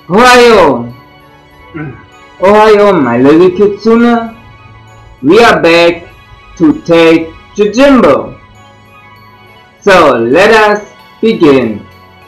Ohio! Ohio, my little kitsune! We are back to take Yojimbo! So let us begin!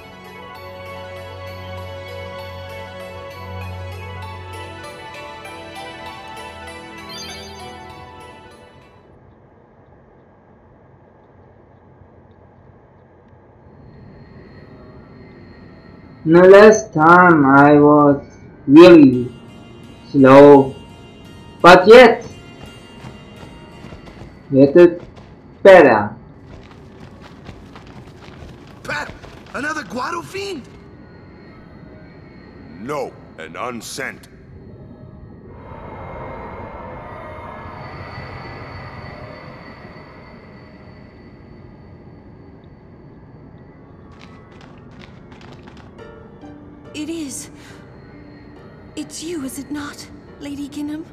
The last time I was really slow, but yet it's better. Pat, another Guado fiend? No, an unsent. It is. It's you, is it not, Lady Ginham?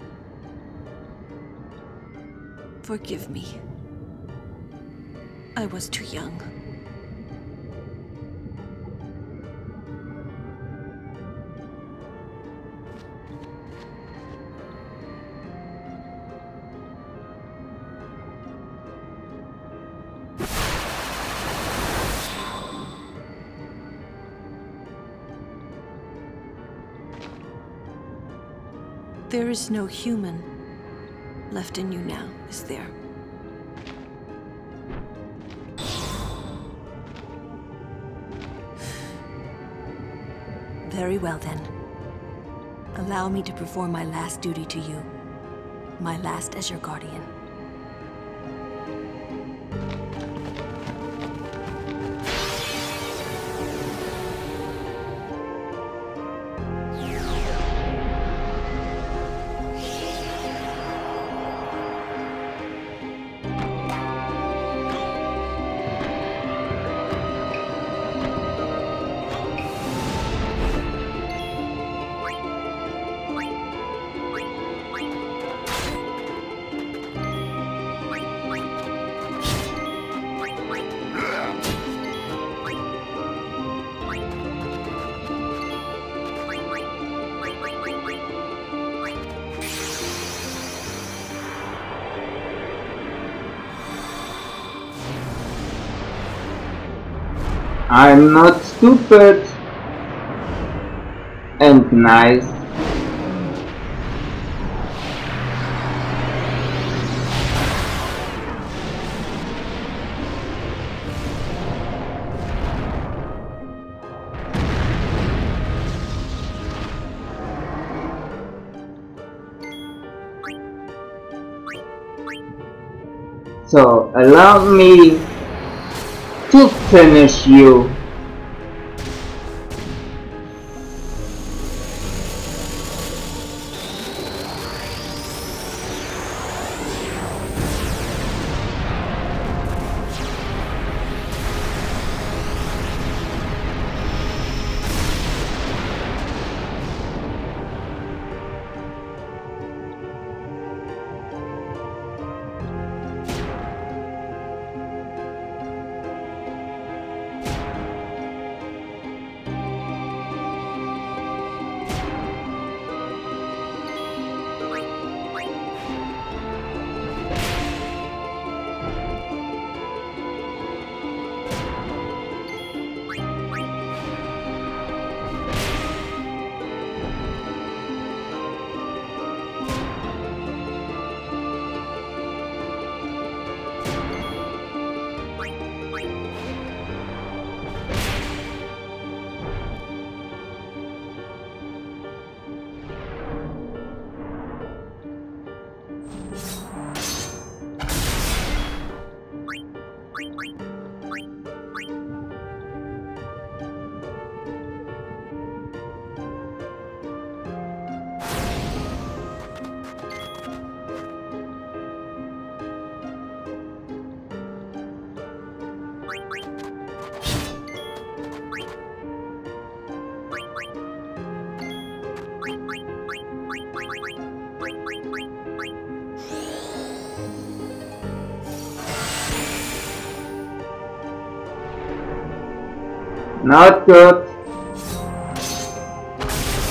Forgive me. I was too young. There is no human left in you now, is there? Very well then. Allow me to perform my last duty to you. My last as your guardian. I'm not stupid and nice. So allow me to finish you. Not good.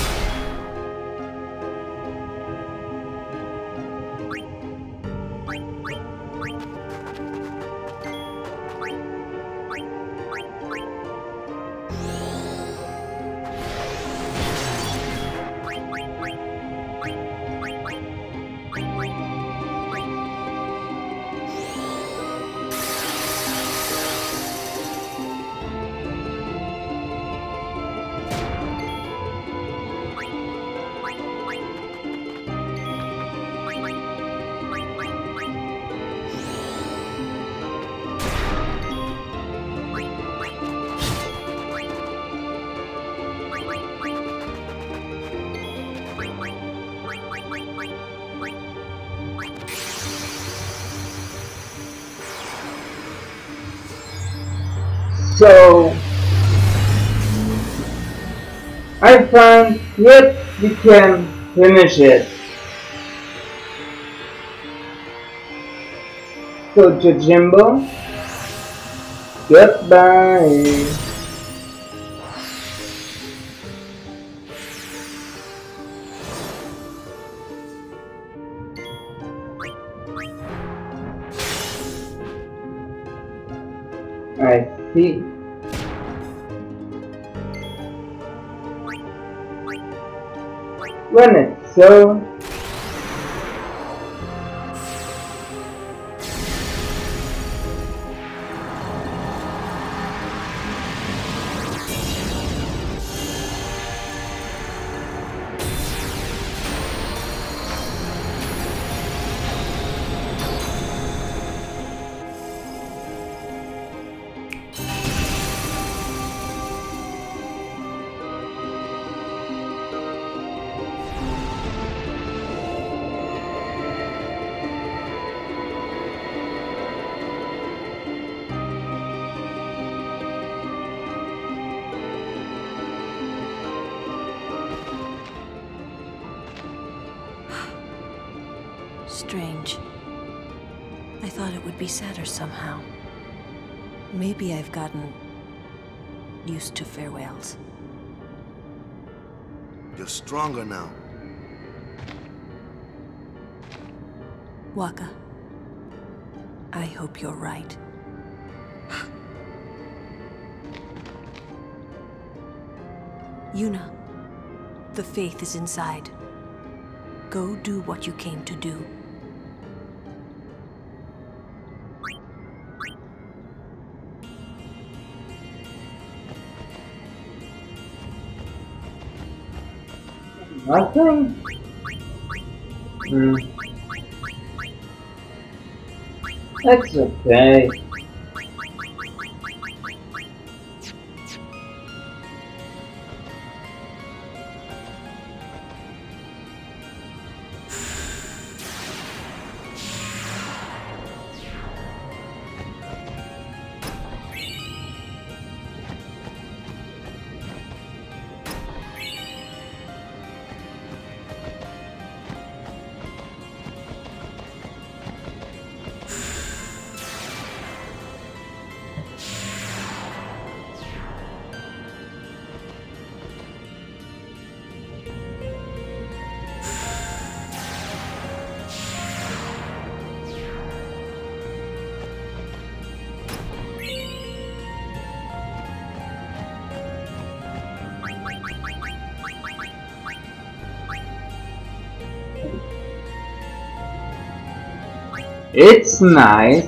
So I find yet we can finish it. So Yojimbo, goodbye. I see. When it's so, Strange. I thought it would be sadder somehow. Maybe I've gotten used to farewells. You're stronger now. Wakka, I hope you're right. Yuna, the faith is inside. Go do what you came to do. nothing. That's okay. It's nice.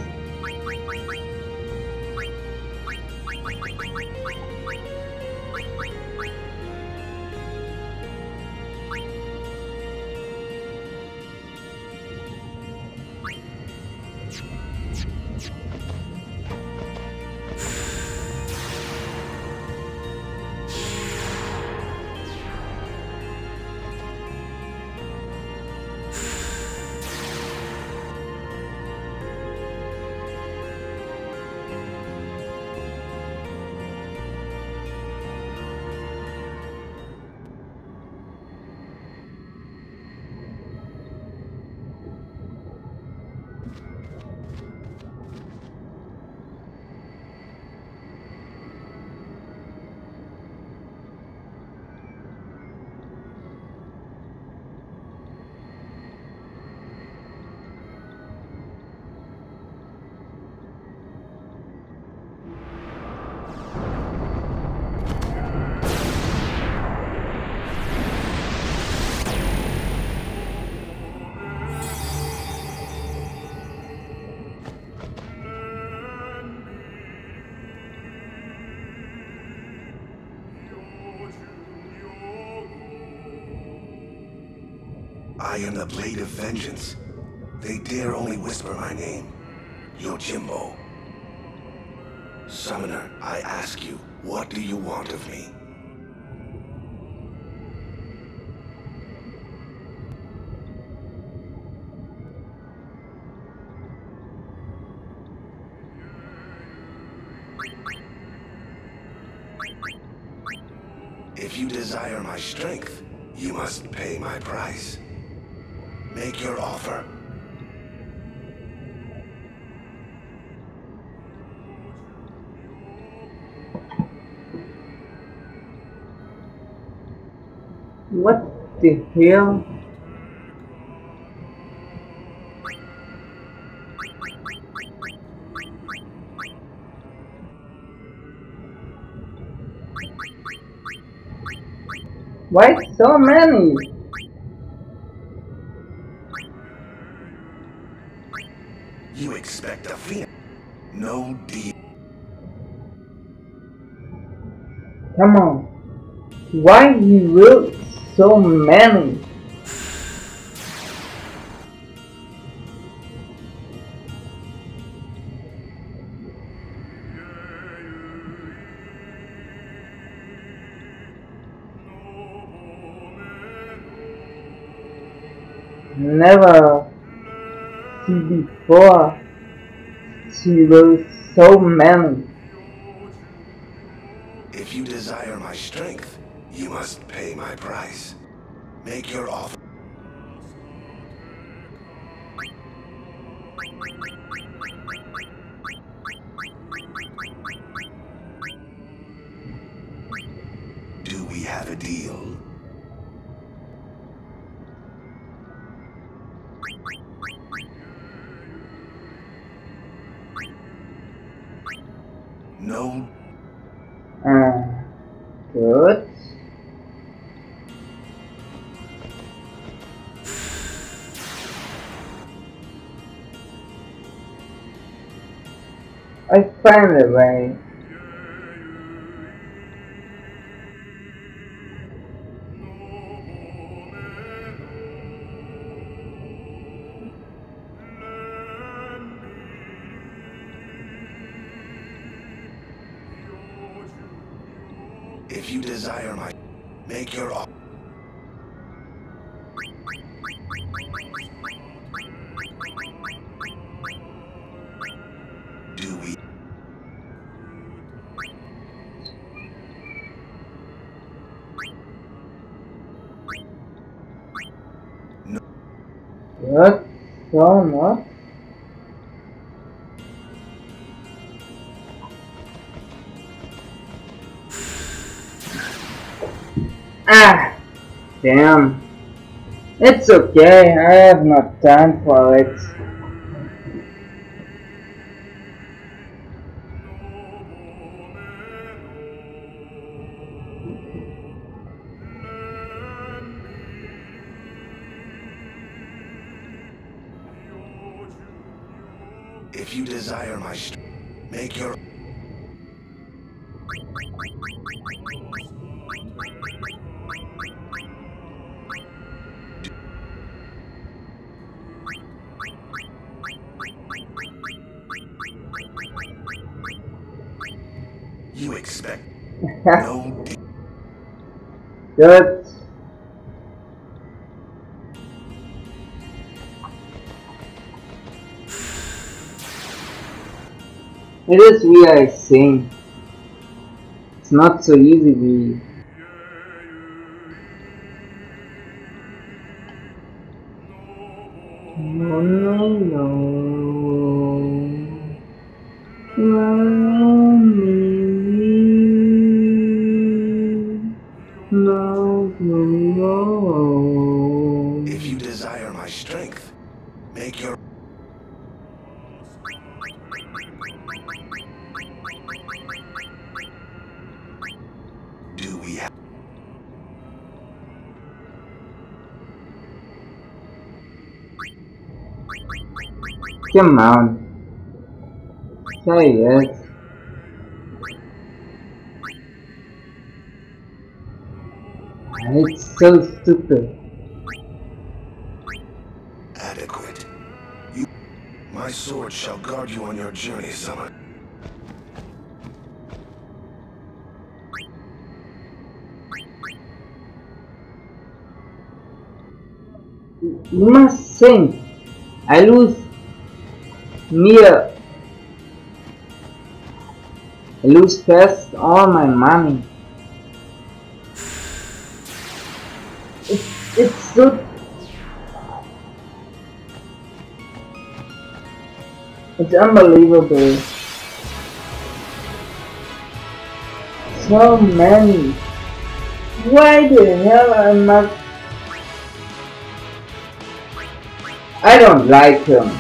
I am the Blade of Vengeance. They dare only whisper my name. Yojimbo. Summoner, I ask you, what do you want of me? If you desire my strength, you must pay my price. Make your offer. What the hell? Why so many? You expect a fiend? No deal. Come on. Why he will so many? Never see before. She will so many. If you desire my strength, you must pay my price. Make your offer. Do we have a deal? No. Good. I find a way. If you desire my... Make your offer. Do we... No. Good. So much. Ah, damn. It's okay, I have no time for it. If you desire my strength, make your... You expect no deal. Good. It is we I sing. It's not so easy we. No, no, no. No, no, no. If you desire my strength, make your... Do we have... Come on. Say yes. It's so stupid. Adequate. You... My sword shall guard you on your journey, Summer. You must think. I lose near. I lose fast all my money. it's so, it's unbelievable. So many. Why the hell am I don't like him.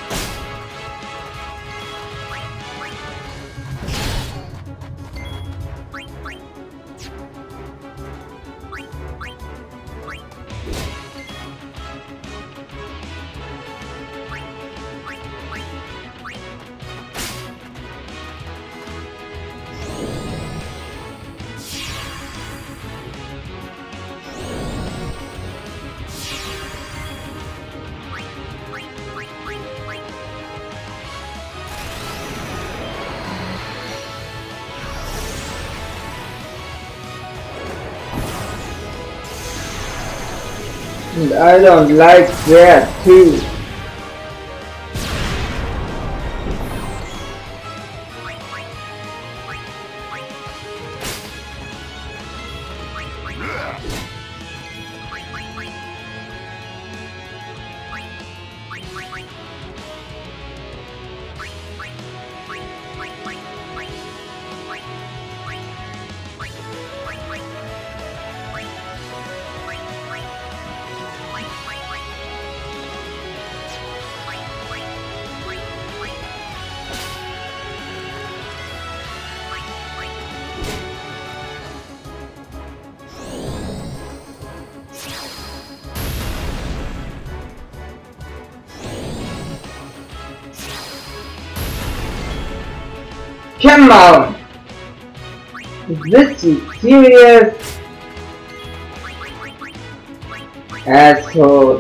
And I don't like that too. Come on! Is this serious? Asshole.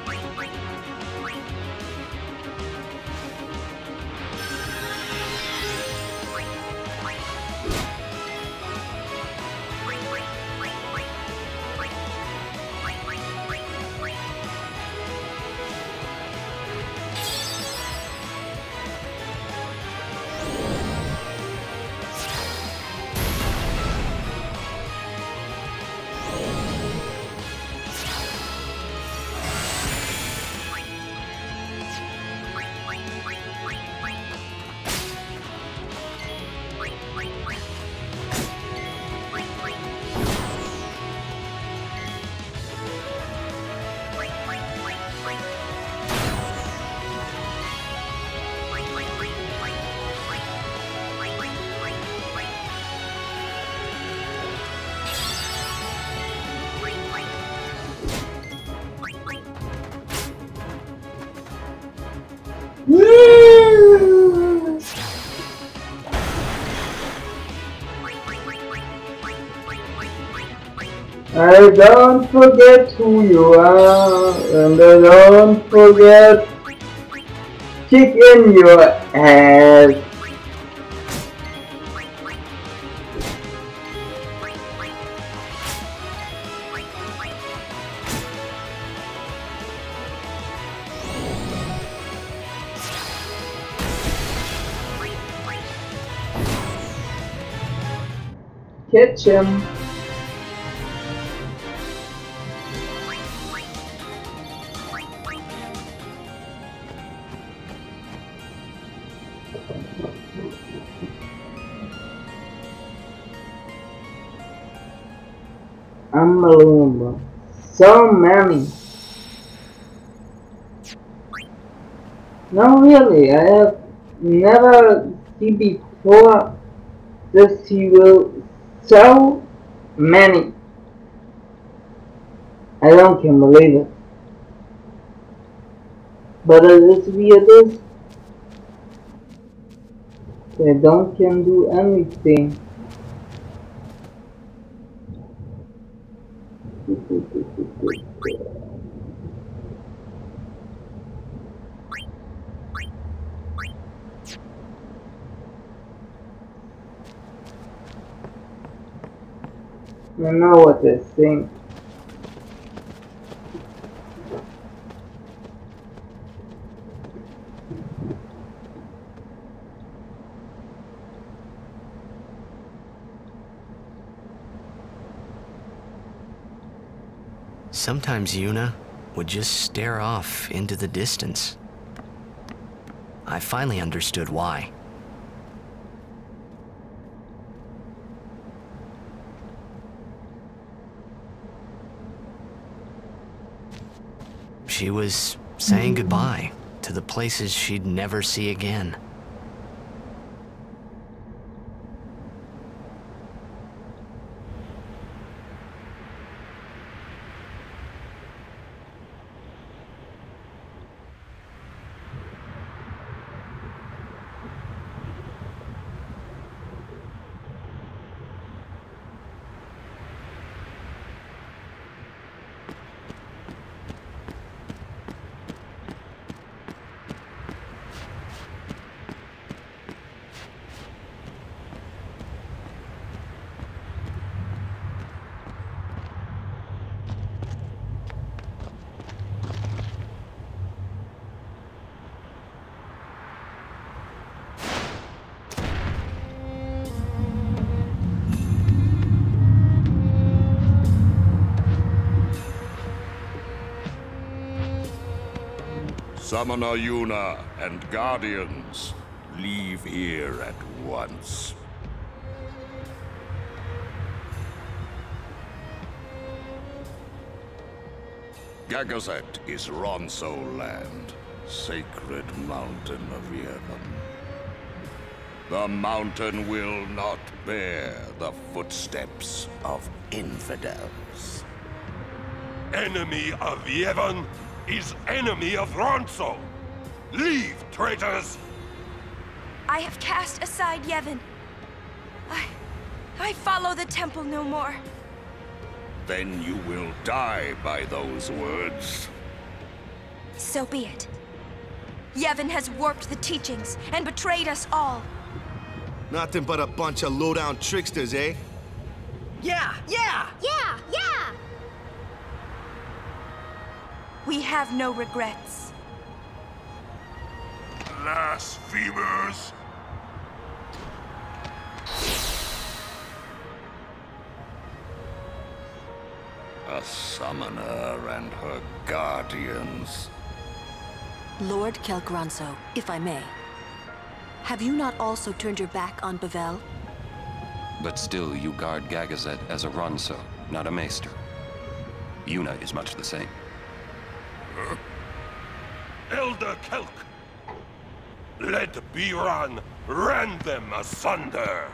I don't forget who you are, and I don't forget kick in your ass. Catch him. Unbelievable. So many. No, really, I have never seen before this hero so many. I don't can believe it. But this weird. They don't can do anything. I know what they think. Sometimes Yuna would just stare off into the distance. I finally understood why. She was saying goodbye to the places she'd never see again. Summoner Yuna and Guardians, leave here at once. Gagazet is Ronso land, sacred mountain of Yevon. The mountain will not bear the footsteps of infidels. Enemy of Yevon is enemy of Ronso. Leave, traitors! I have cast aside Yevon. I follow the temple no more. Then you will die by those words. So be it. Yevon has warped the teachings and betrayed us all. Nothing but a bunch of low-down tricksters, eh? Yeah! Yeah! We have no regrets. Blasphemers! A summoner and her guardians. Lord Kel'Gronso, if I may. Have you not also turned your back on Bevelle? But still, you guard Gagazet as a Ronso, not a Maester. Yuna is much the same. Elder Kelk! Let Biran rend them asunder!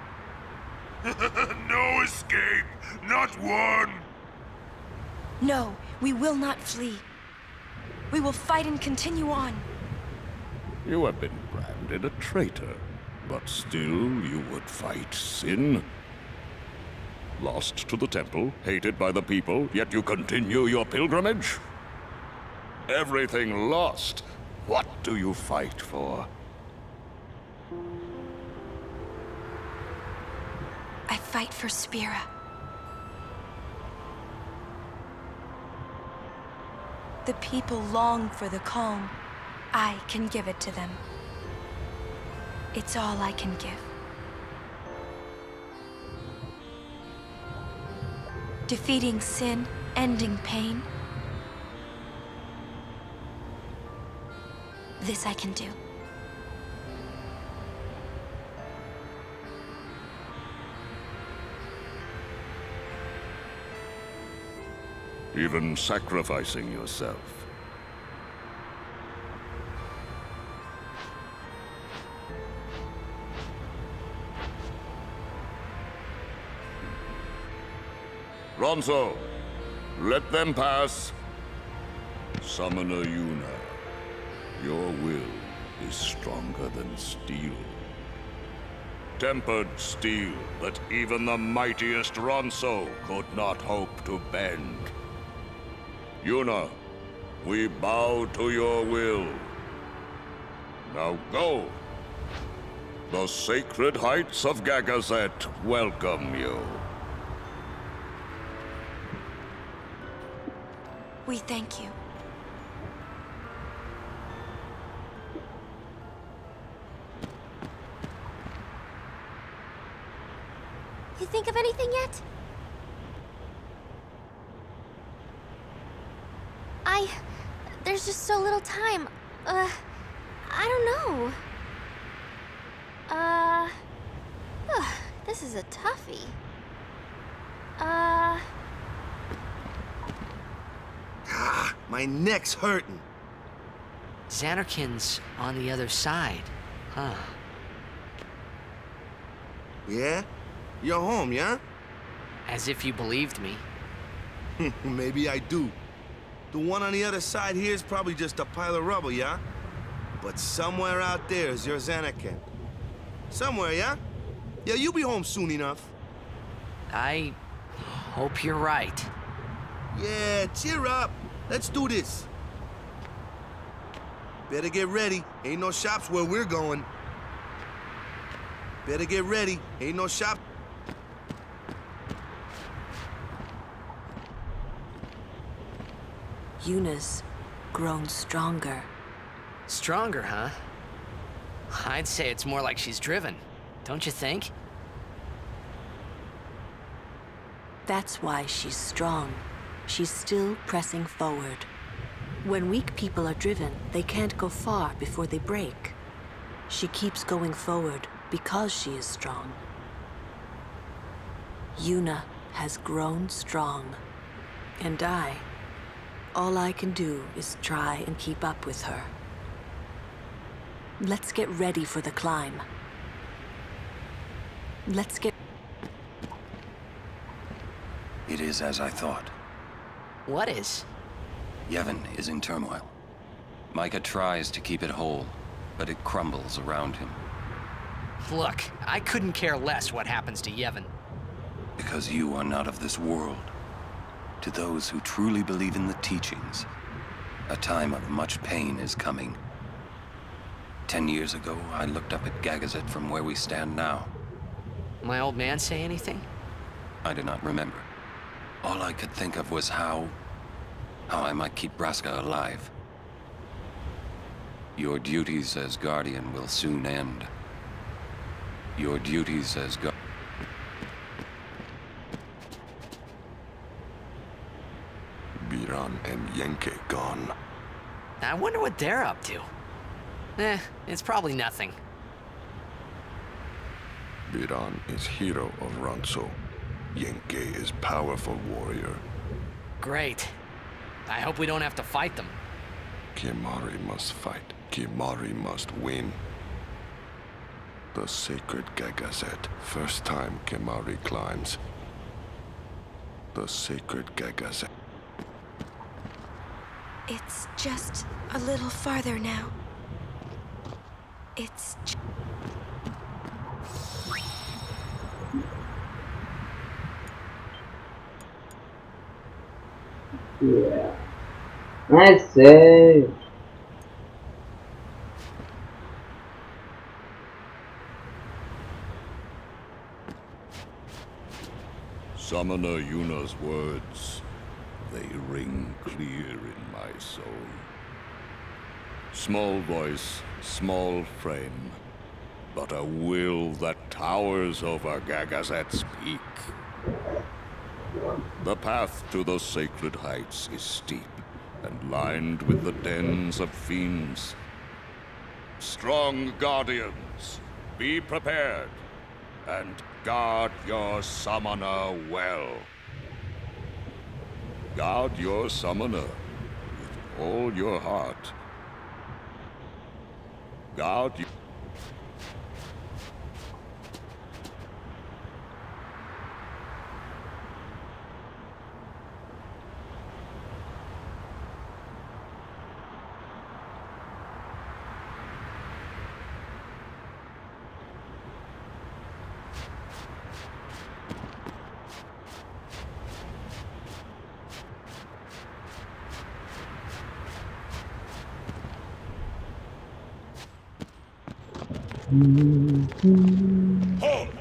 No escape! Not one! No, we will not flee. We will fight and continue on. You have been branded a traitor, but still you would fight sin. Lost to the temple, hated by the people, yet you continue your pilgrimage? Everything lost. What do you fight for? I fight for Spira. The people long for the calm. I can give it to them. It's all I can give. Defeating sin, ending pain. This I can do. Even sacrificing yourself. Ronso, let them pass. Summoner Yuna, your will is stronger than steel. Tempered steel that even the mightiest Ronso could not hope to bend. Yuna, we bow to your will. Now go. The sacred heights of Gagazet welcome you. We thank you. You think of anything yet? There's just so little time. I don't know. This is a toughie. My neck's hurting. Zanarkand's on the other side, huh? Yeah? You're home, yeah? As if you believed me. Maybe I do. The one on the other side here is probably just a pile of rubble, yeah? But somewhere out there is your Zanarkand. Somewhere, yeah? Yeah, you'll be home soon enough. I hope you're right. Yeah, cheer up. Let's do this. Better get ready. Ain't no shops where we're going. Better get ready. Ain't no shop. Yuna's grown stronger. Stronger, huh? I'd say it's more like she's driven, don't you think? That's why she's strong. She's still pressing forward. When weak people are driven, they can't go far before they break. She keeps going forward because she is strong. Yuna has grown strong. And all I can do is try and keep up with her. Let's get ready for the climb. It is as I thought. What is? Yevon is in turmoil. Micah tries to keep it whole, but it crumbles around him. Look, I couldn't care less what happens to Yevon. Because you are not of this world. To those who truly believe in the teachings, a time of much pain is coming. 10 years ago, I looked up at Gagazet from where we stand now. My old man say anything? I do not remember. All I could think of was how I might keep Braska alive. Your duties as Guardian will soon end. Your duties as Biran and Yenke gone. I wonder what they're up to. It's probably nothing. Biran is hero of Ronso. Yenke is powerful warrior. Great. I hope we don't have to fight them. Kimahri must fight. Kimahri must win. The sacred Gagazet. First time Kimahri climbs. The sacred Gagazet. It's just a little farther now. It's... Yeah. Nice save. Summoner Yuna's words, they ring clear in my soul. Small voice, small frame, but a will that towers over Gagazet's peak. The path to the sacred heights is steep and lined with the dens of fiends. Strong guardians, be prepared and guard your summoner well. Guard your summoner with all your heart. Guard you. Halt!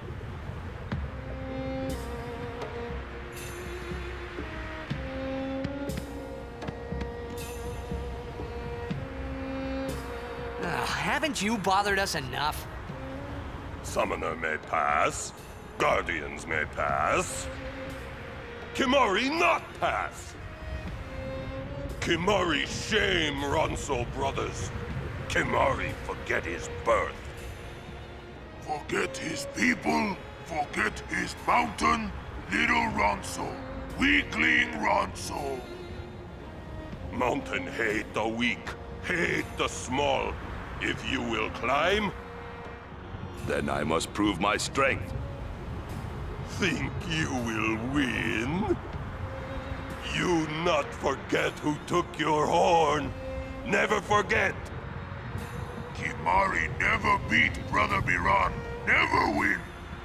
Haven't you bothered us enough? Summoner may pass. Guardians may pass. Kimahri not pass. Kimahri shame Ronso brothers. Kimahri forget his birth. Forget his people, forget his mountain, little Ronso, weakling Ronso. Mountain hate the weak, hate the small. If you will climb, Then I must prove my strength. think you will win? You not forget who took your horn. Never forget. Kimahri never beat Brother Biran, never win.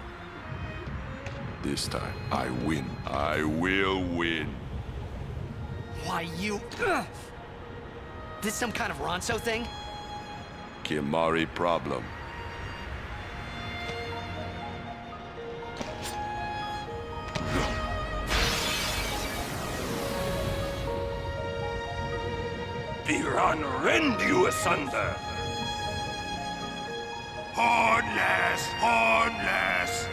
This time, I win. I will win. Why, you... Ugh. This some kind of Ronso thing? Kimahri problem. Biran rend you asunder. Hornless, hornless.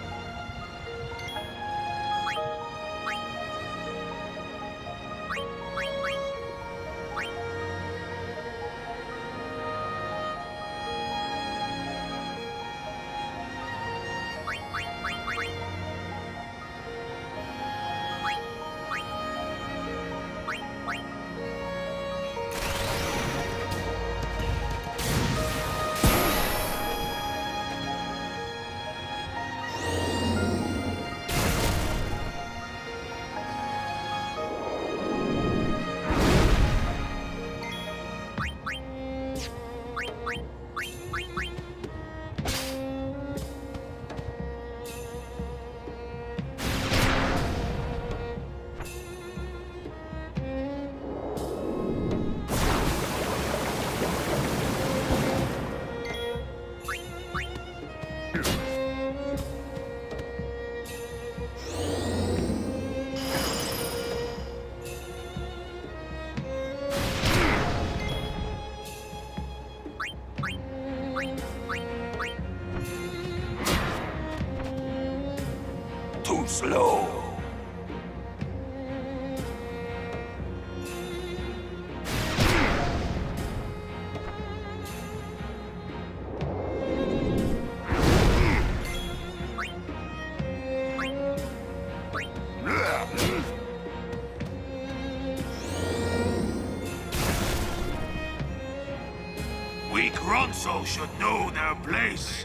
Too slow. Weak Ronso should know their place.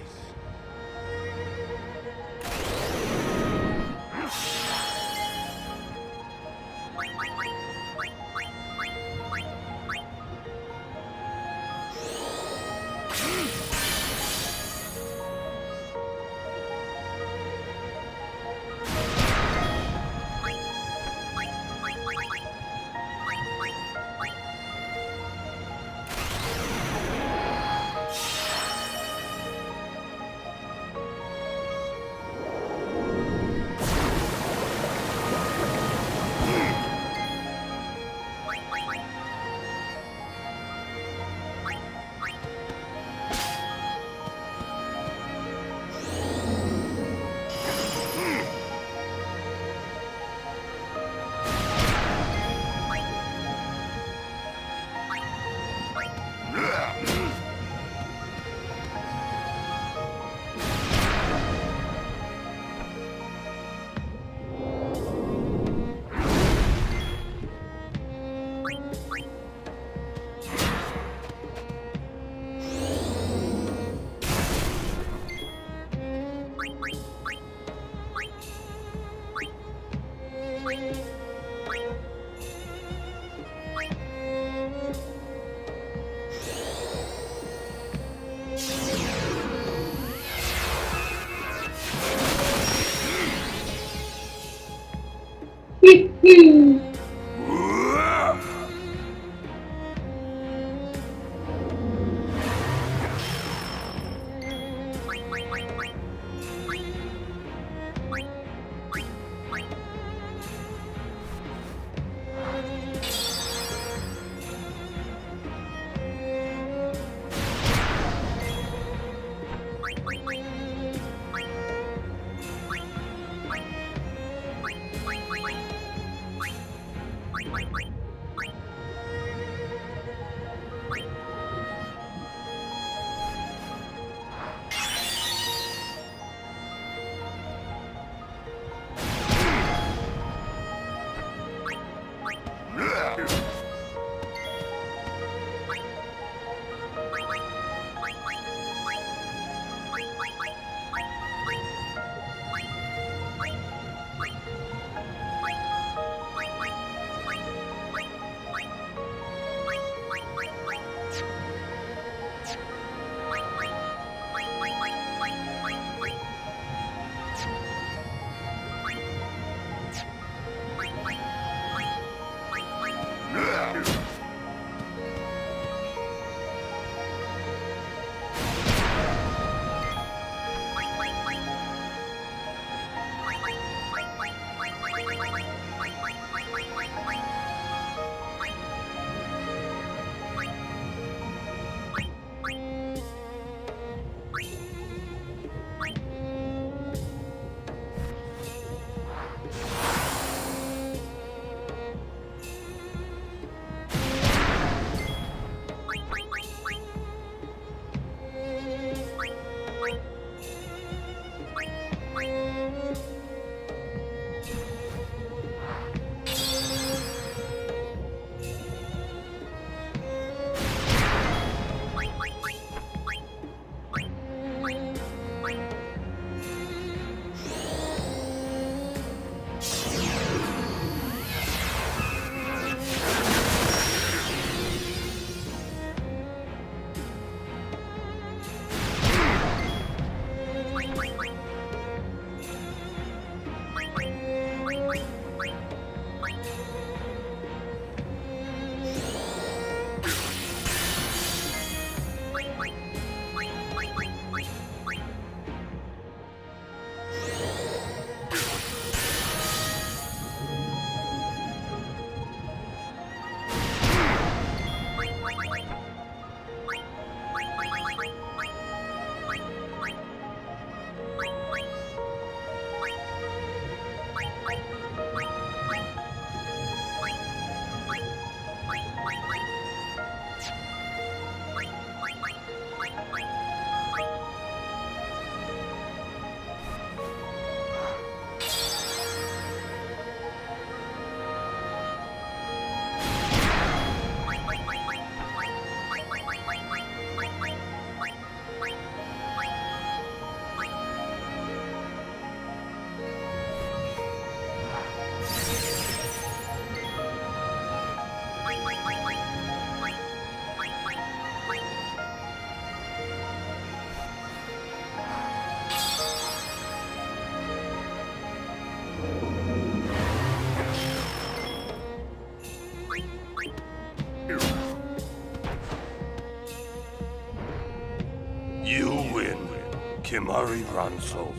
Kimahri Ronso.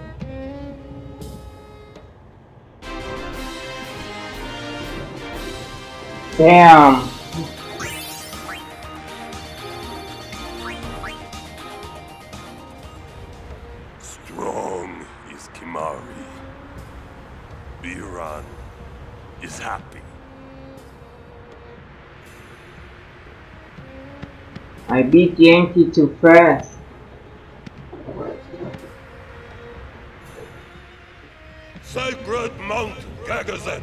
Damn. Strong is Kimahri. Biran is happy. I beat Yankee too fast. Sacred Mount Gagazet.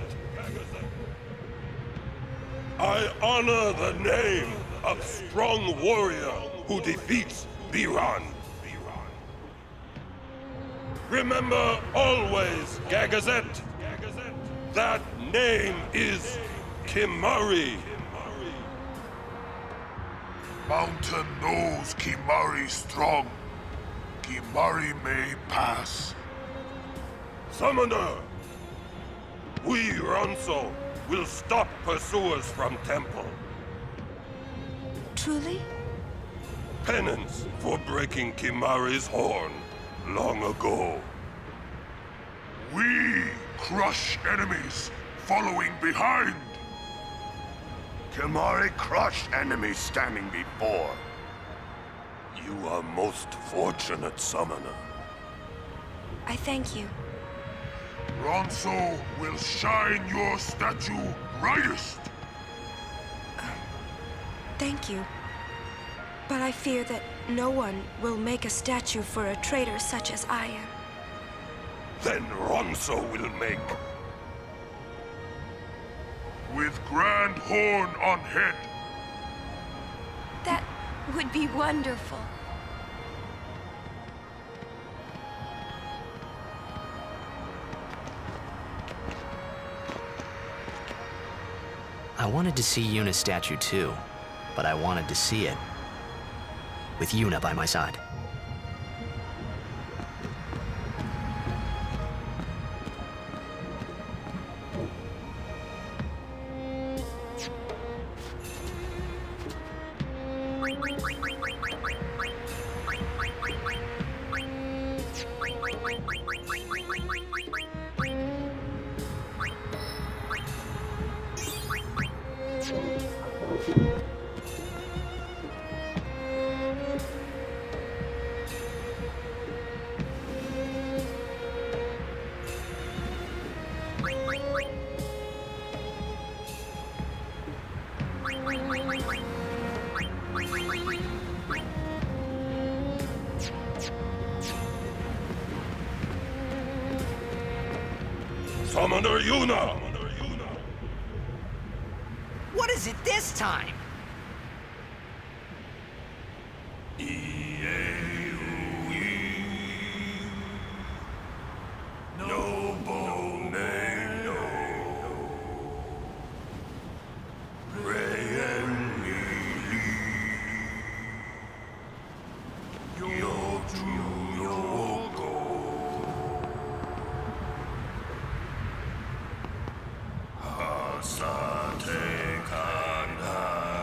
I honor the name of strong warrior who defeats Biran. Remember always, Gagazet, that name is Kimahri. Mountain knows Kimahri strong. Kimahri may pass. Summoner, we Ronso will stop pursuers from Temple. Truly? Penance for breaking Kimahri's horn long ago. We crush enemies following behind. Kimahri crushed enemies standing before. You are most fortunate, Summoner. I thank you. Ronso will shine your statue brightest. Thank you. But I fear that no one will make a statue for a traitor such as I am. Then Ronso will make. With grand horn on head. That would be wonderful. I wanted to see Yuna's statue too, but I wanted to see it with Yuna by my side. Summoner Yuna! What is it this time? Sate Kanda.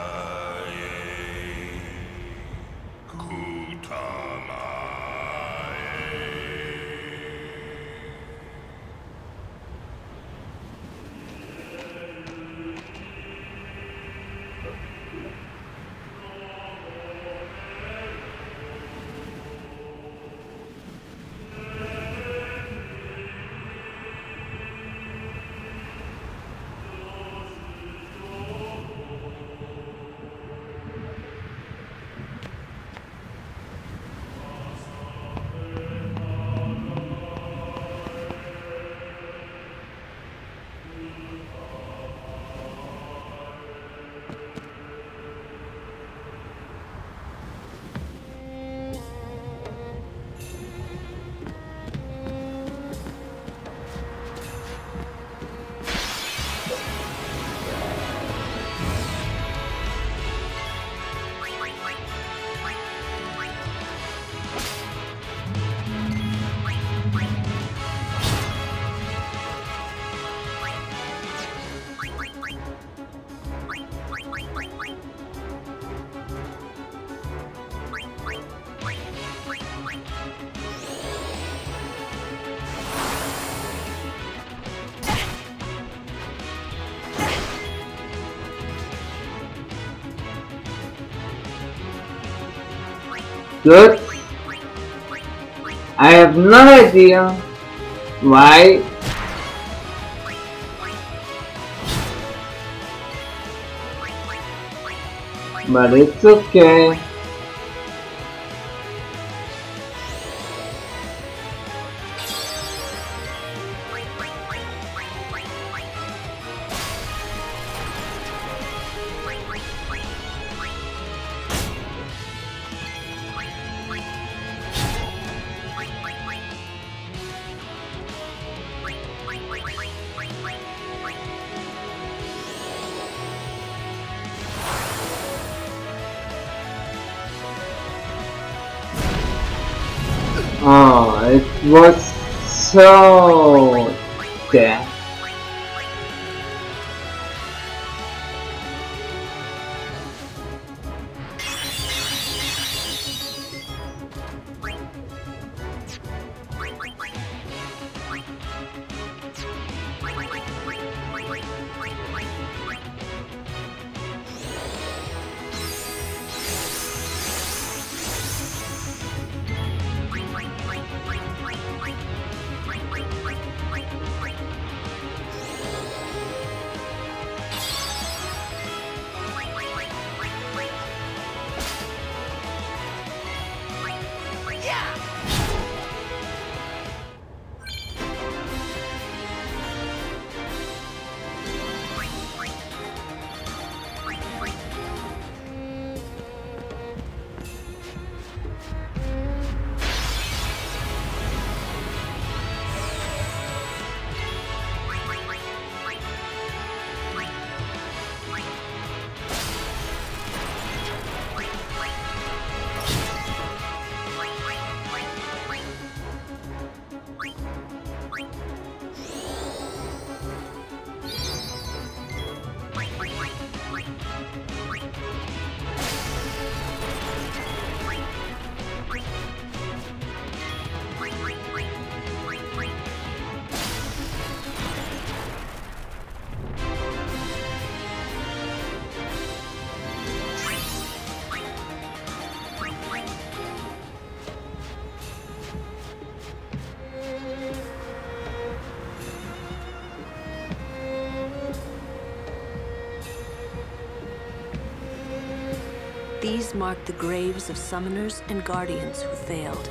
good. I have no idea why. But it's okay. Oh, it was so dead. These mark the graves of summoners and guardians who failed.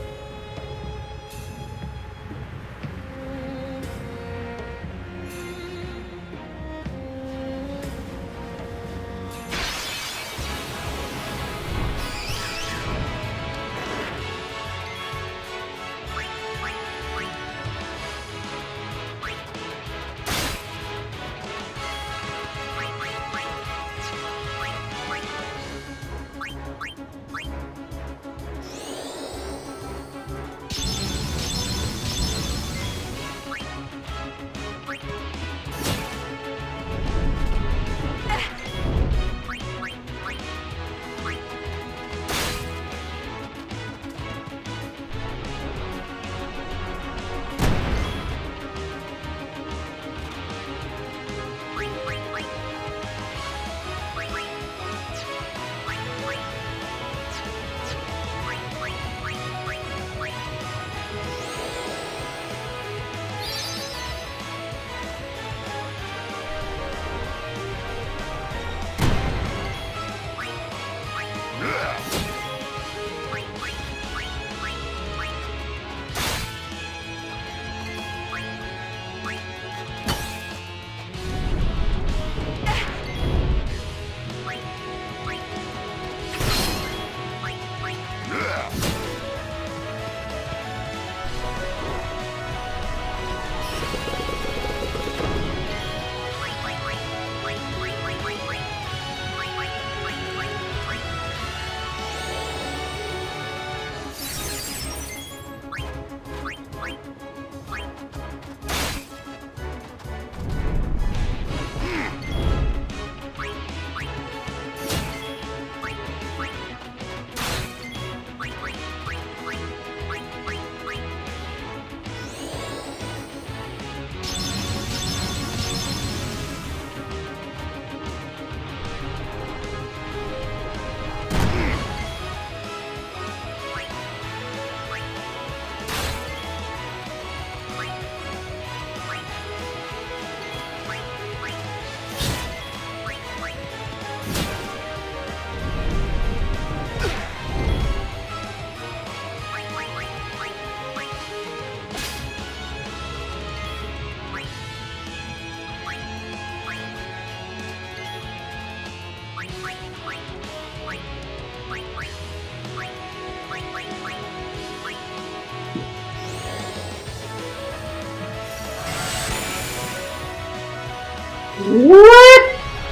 What?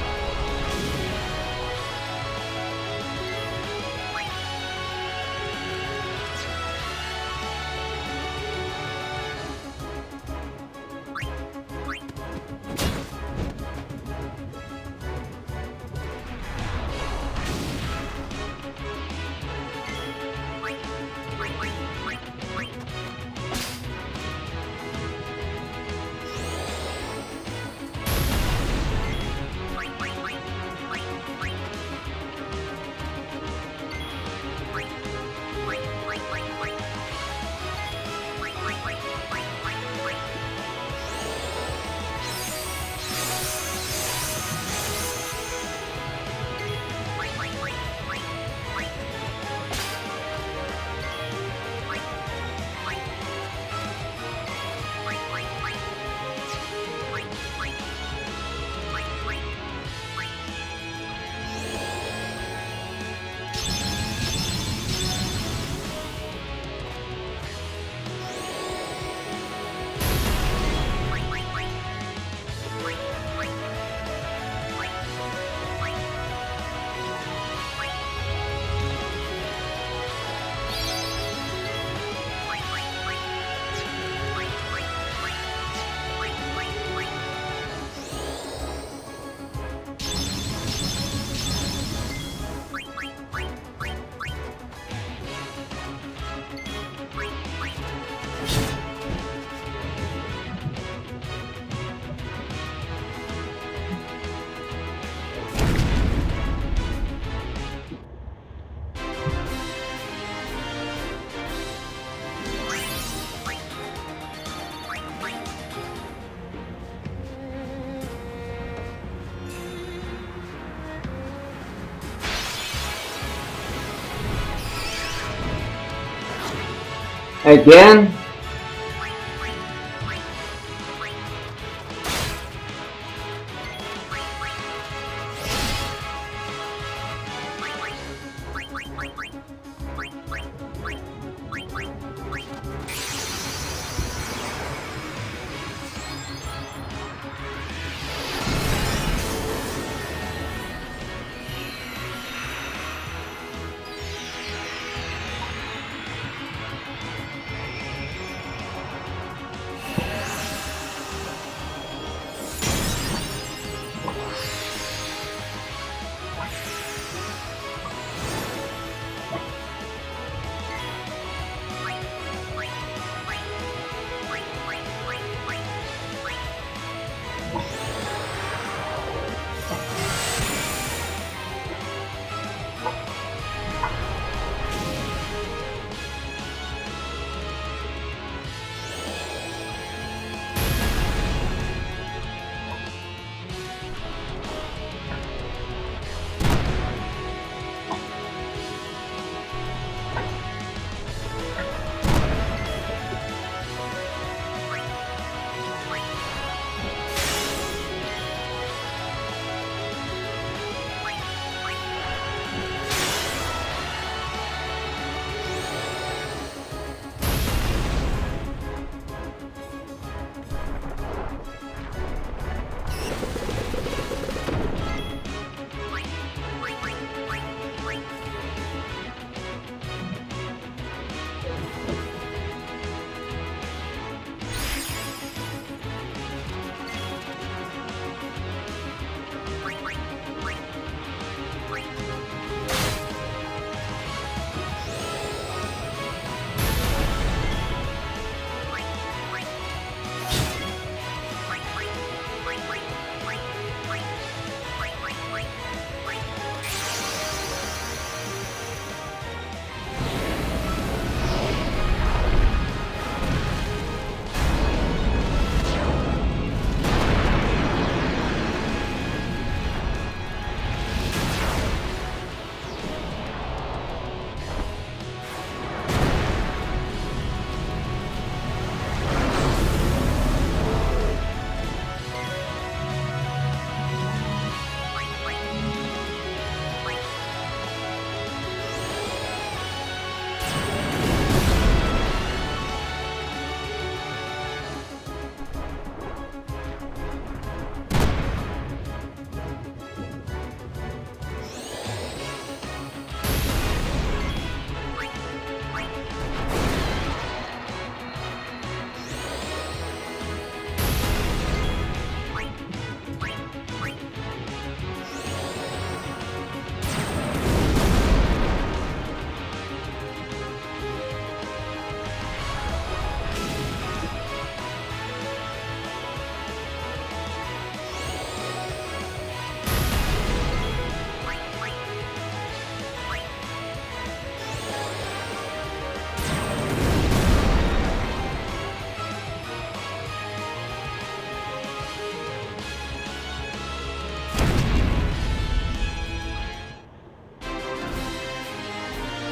Again?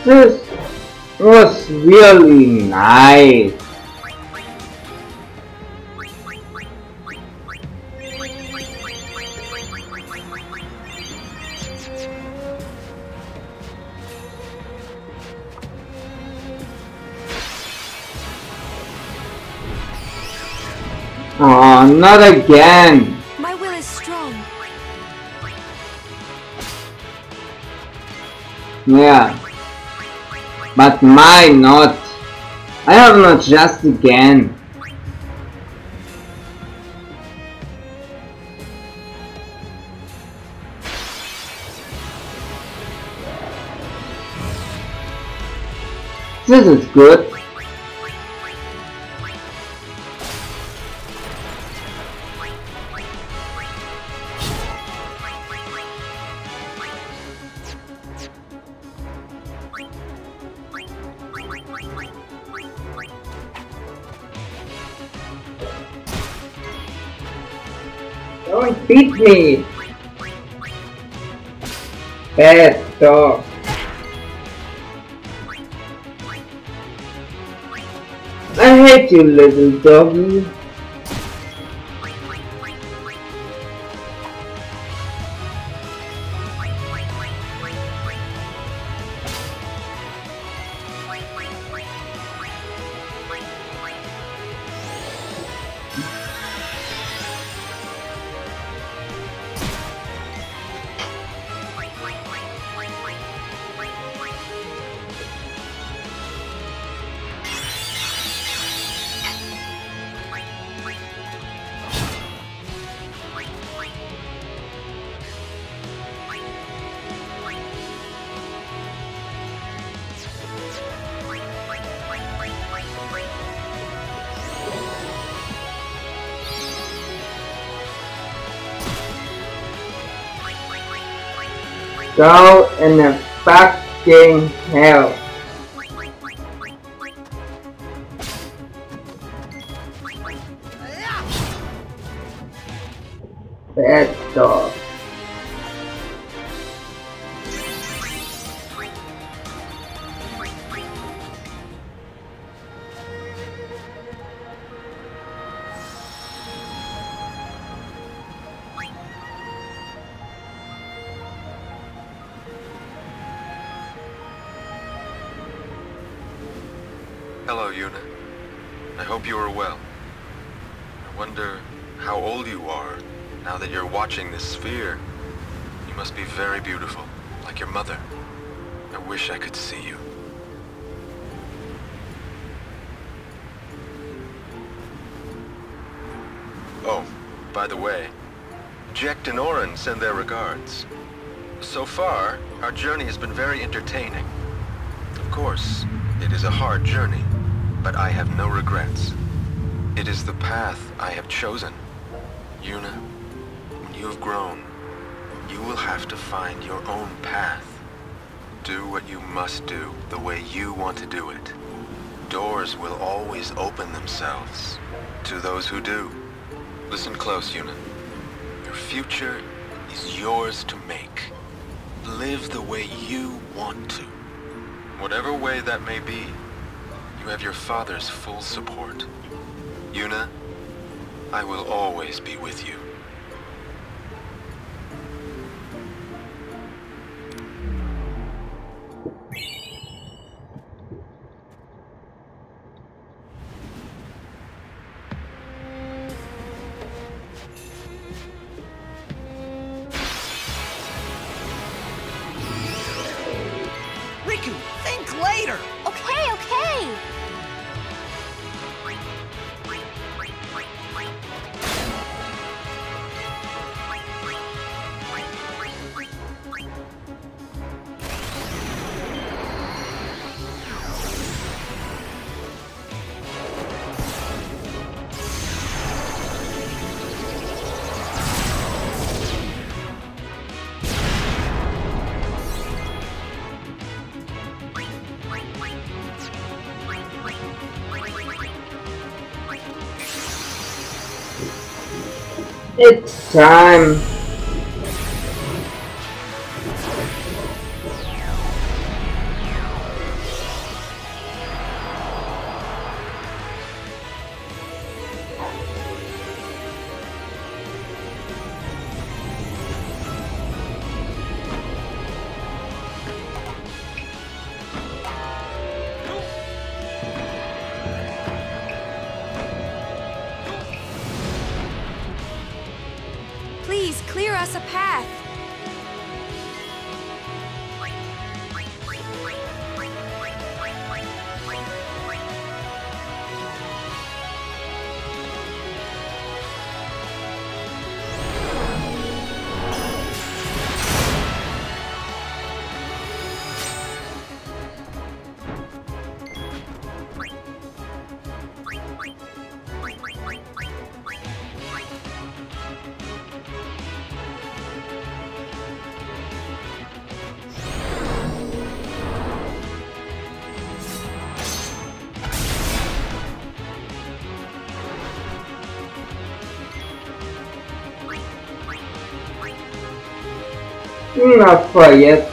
This was really nice. Oh, not again. My will is strong. Yeah. But mine not. I have not just again. This is good. Don't beat me! Bad dog. I hate you, little doggy. Go in the fucking hell. Bad dog. Hello, Yuna. I hope you are well. I wonder how old you are now that you're watching this sphere. You must be very beautiful, like your mother. I wish I could see you. Oh, by the way, Jecht and Orin send their regards. So far, our journey has been very entertaining. Of course, it is a hard journey, but I have no regrets. It is the path I have chosen. Yuna, when you have grown, you will have to find your own path. Do what you must do the way you want to do it. Doors will always open themselves to those who do. Listen close, Yuna. Your future is yours to make. Live the way you want to. Whatever way that may be, you have your father's full support. Yuna, I will always be with you. Riku, think later! Okay, okay! It's time. Please clear us a path. Not quite yet.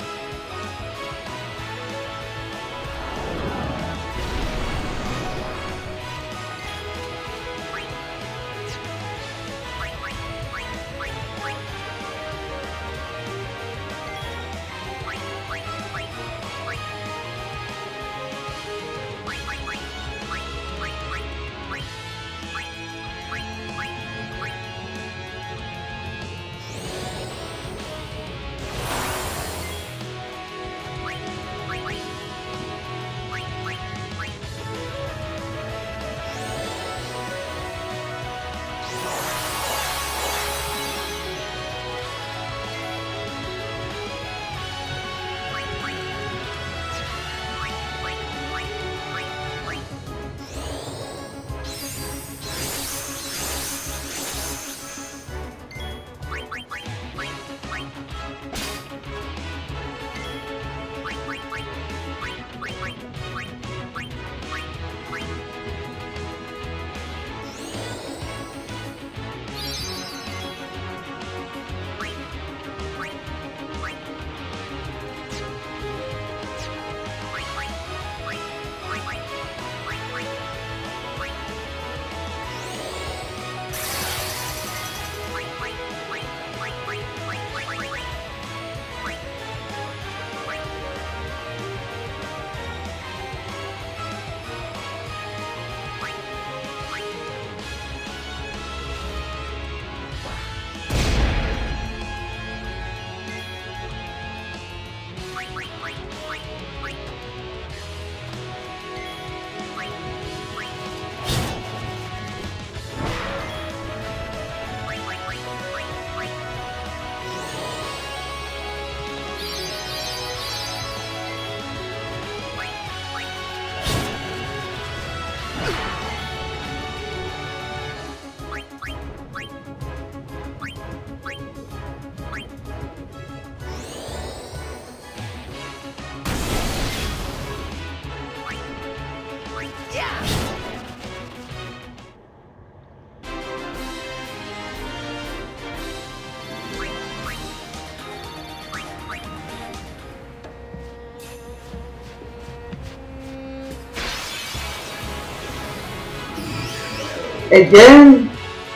Again?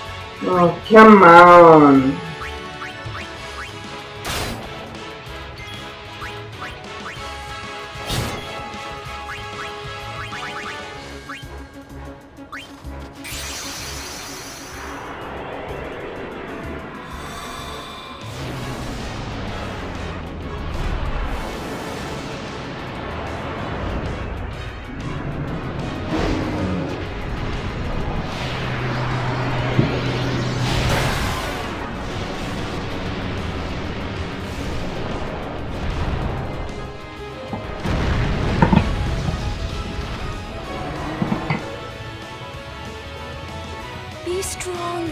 Oh, come on. Be strong.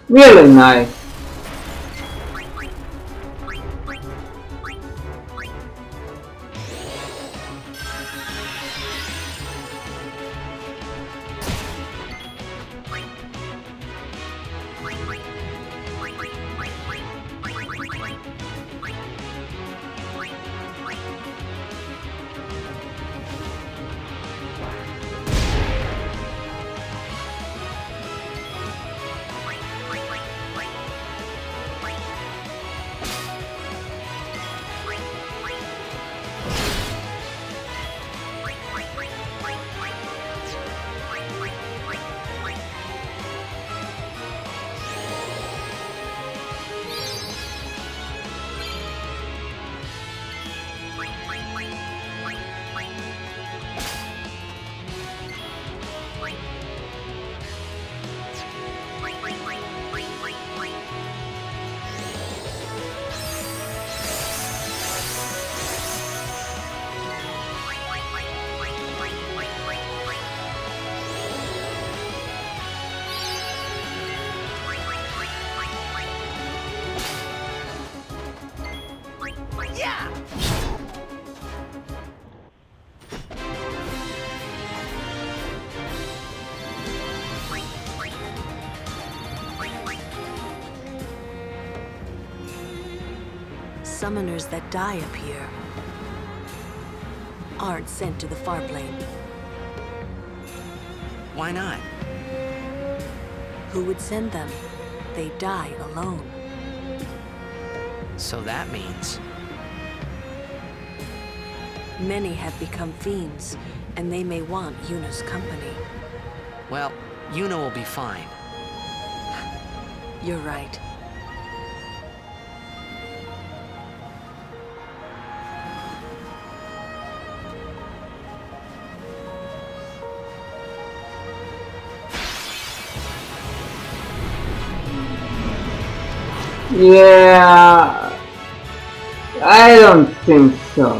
Really nice. Summoners that die up here aren't sent to the far plane. Why not? Who would send them? They die alone. So that means... Many have become fiends, and they may want Yuna's company. Well, Yuna will be fine. You're right. Yeah, I don't think so.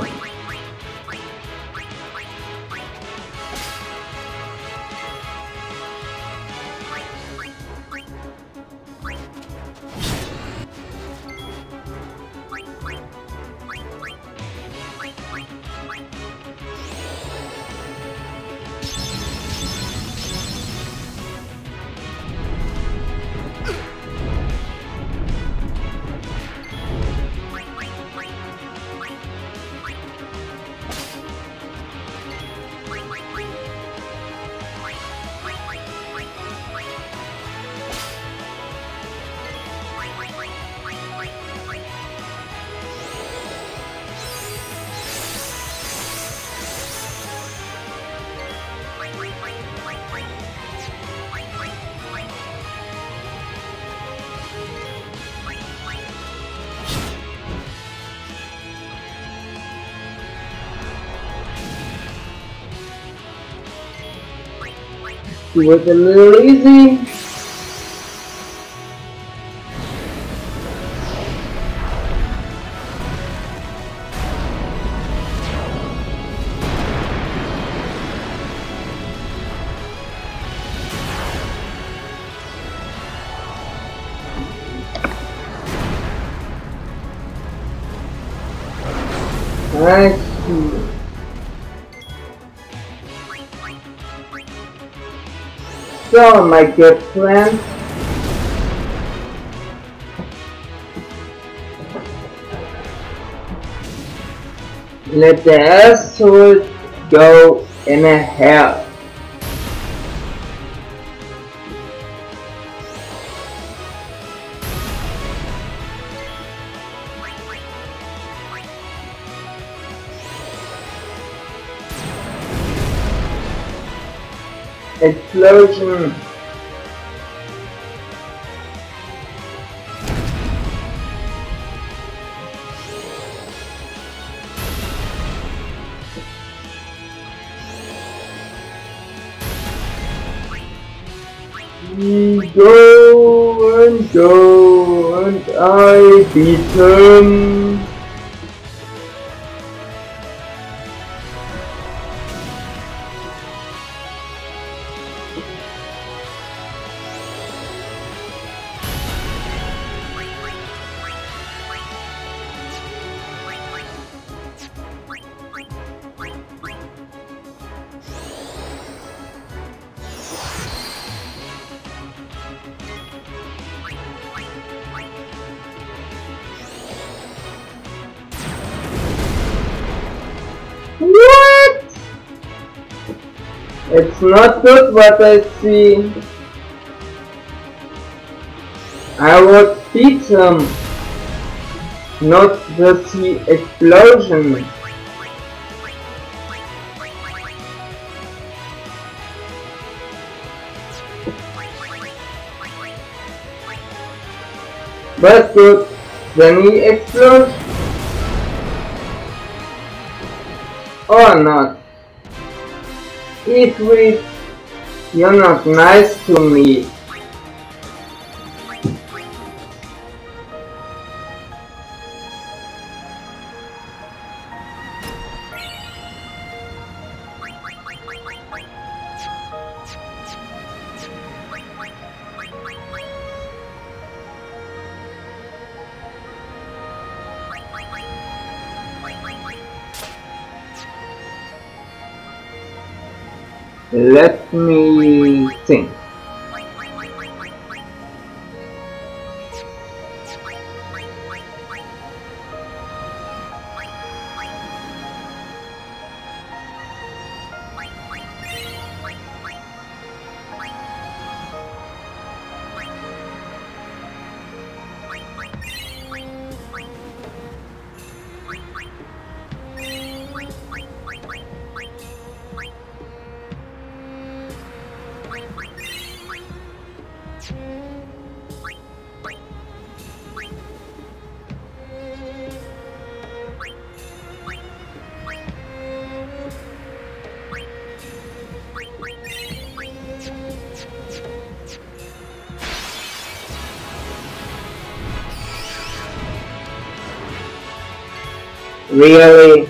It was a little easy. Nice. So, my good friend, let the asshole go in a hell. Explosion. We go and I beat him. It's not good what I see. I would beat him, not just the explosion. But good, then he explodes. Or not. Ifrit, you're not nice to me. Let me think. Really?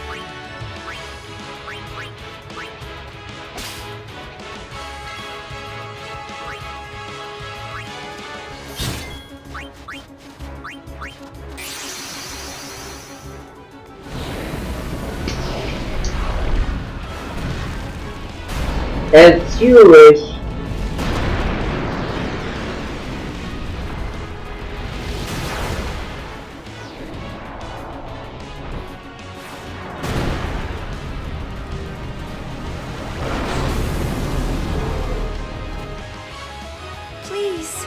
As you wish. Please.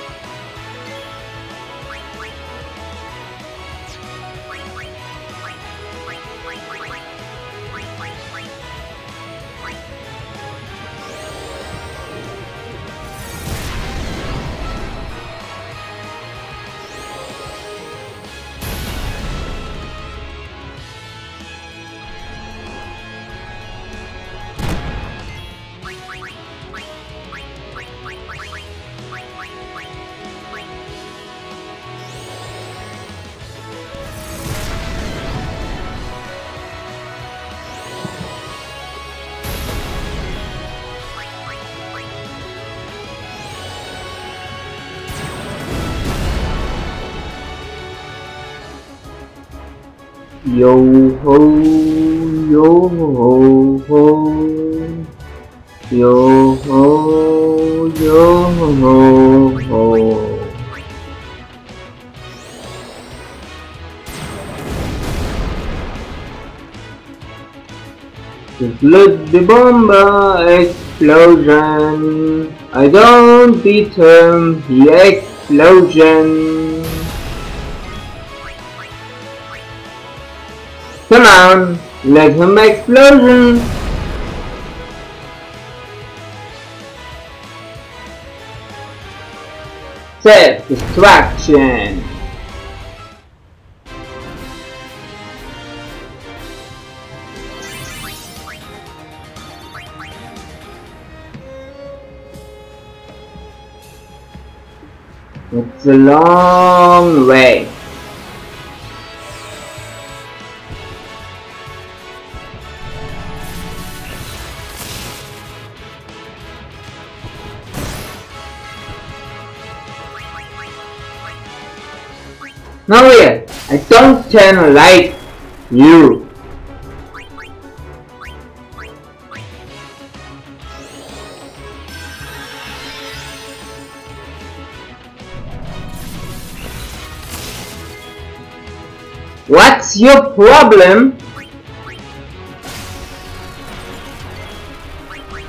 Yo ho, yo ho ho, yo ho, yo ho ho. Split the bomba explosion. I don't beat him, the explosion. Come on, let him explosion. Self-destruction. It's a long way. Now here, I don't turn like you. What's your problem?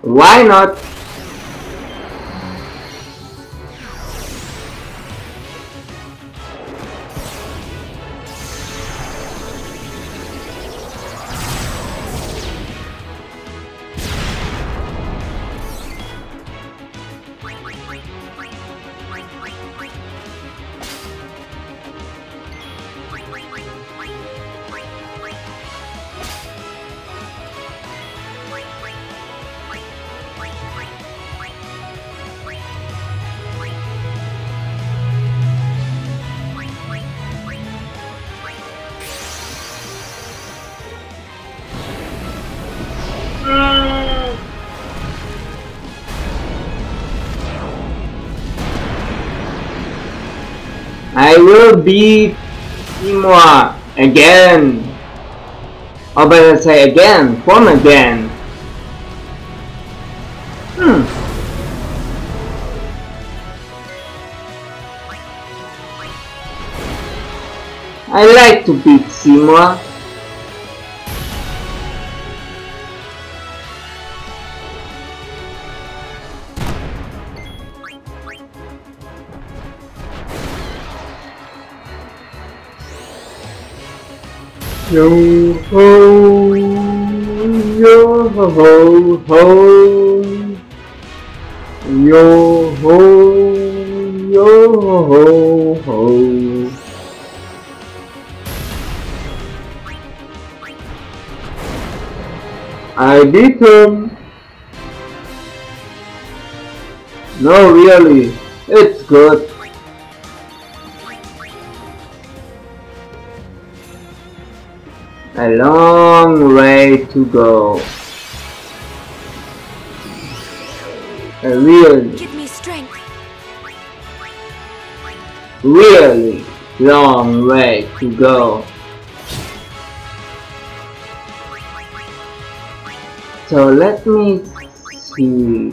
Why not? I will beat Timua again. Or better say again, from again. I like to beat Timua. Yo ho, yo ho ho, yo ho ho. I beat him. No, really, it's good. A long way to go. A really, Give me strength. really long way to go. So let me see.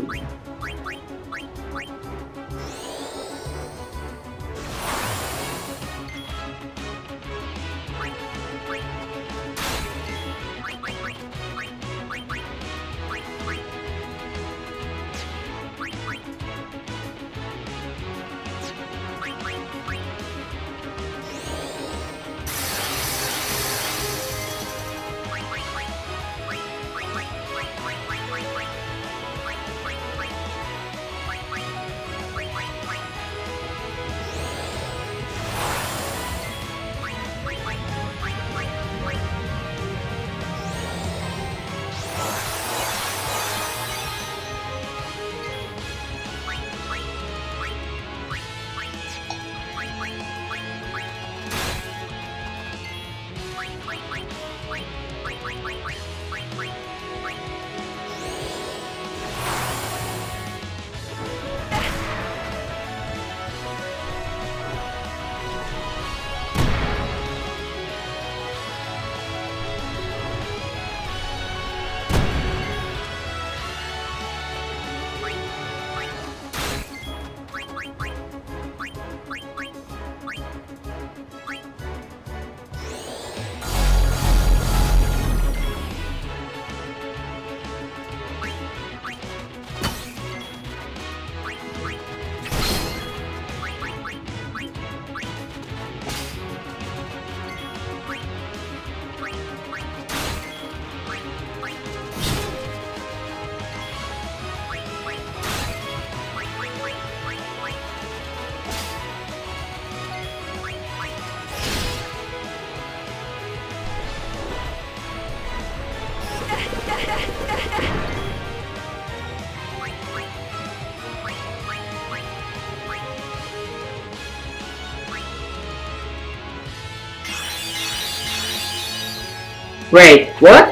Wait, what?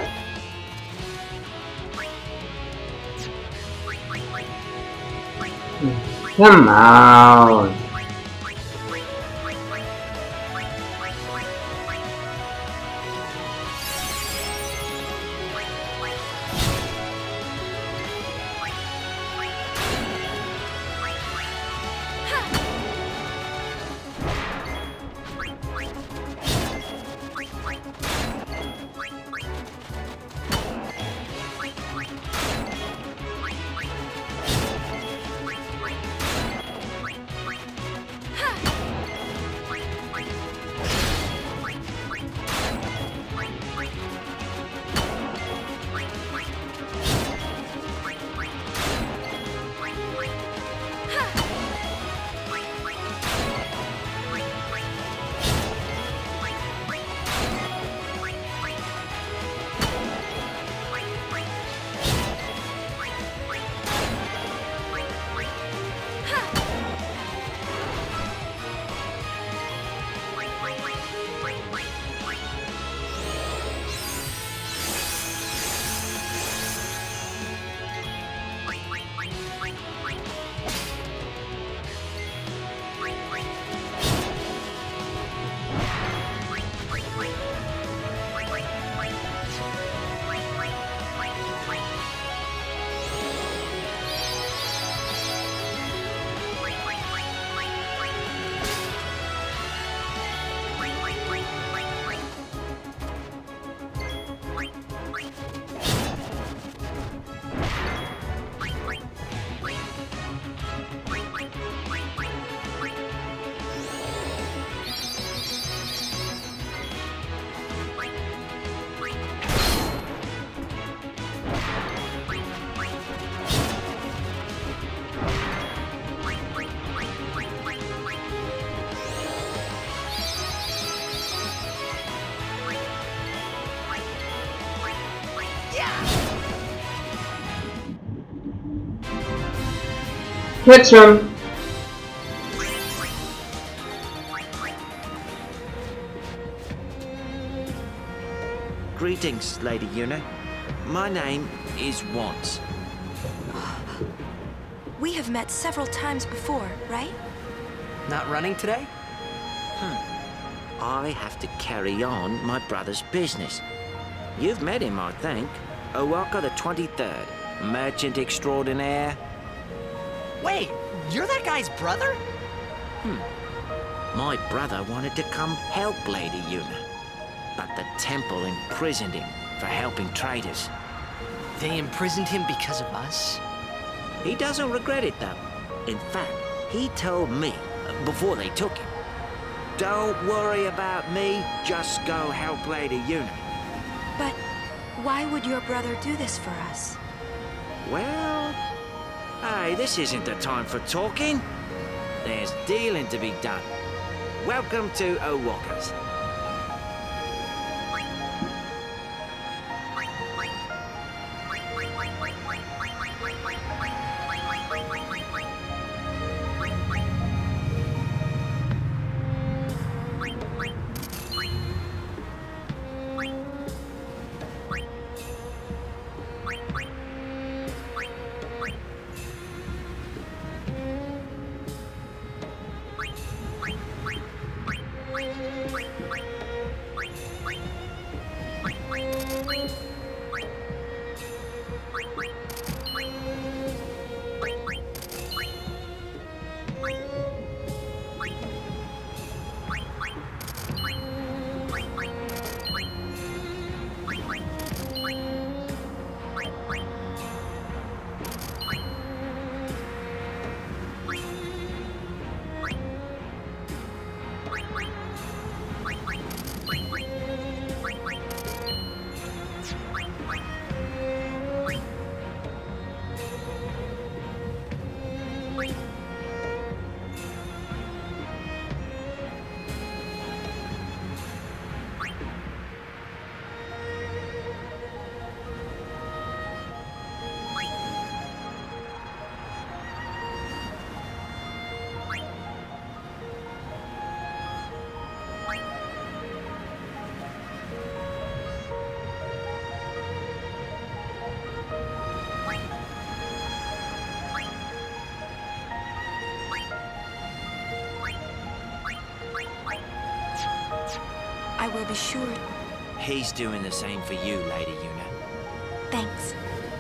Come on. Catch him! Greetings, Lady Yuna. My name is Once. We have met several times before, right? Not running today? I have to carry on my brother's business. You've met him, I think. Owaka the 23rd, merchant extraordinaire. Wait, you're that guy's brother? My brother wanted to come help Lady Yuna, but the temple imprisoned him for helping traitors. They imprisoned him because of us? He doesn't regret it, though. In fact, he told me, before they took him, "Don't worry about me, just go help Lady Yuna." But why would your brother do this for us? Well, hey, this isn't the time for talking. There's dealing to be done. Welcome to Owaka's. I will be sure. He's doing the same for you, Lady Yuna. Thanks.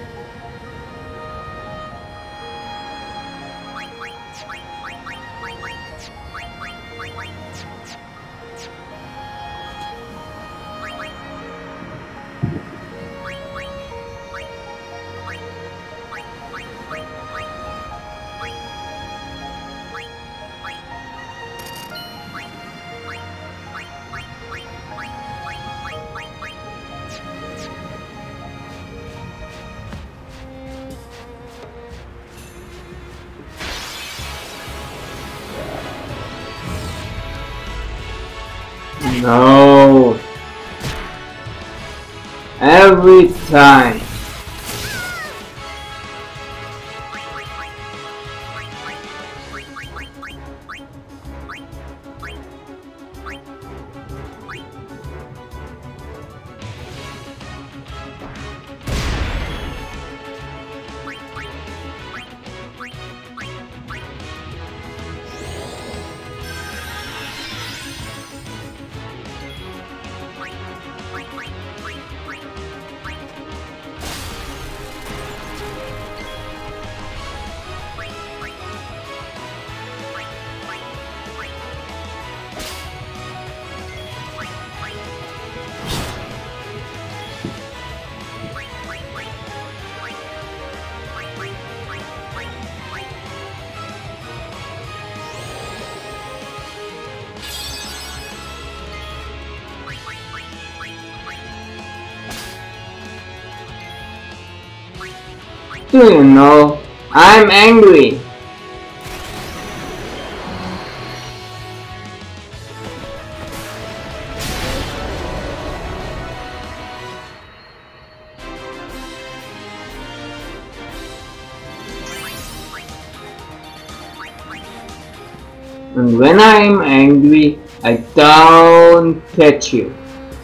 No. Every time. Do you know, I'm angry. And when I'm angry, I don't catch you.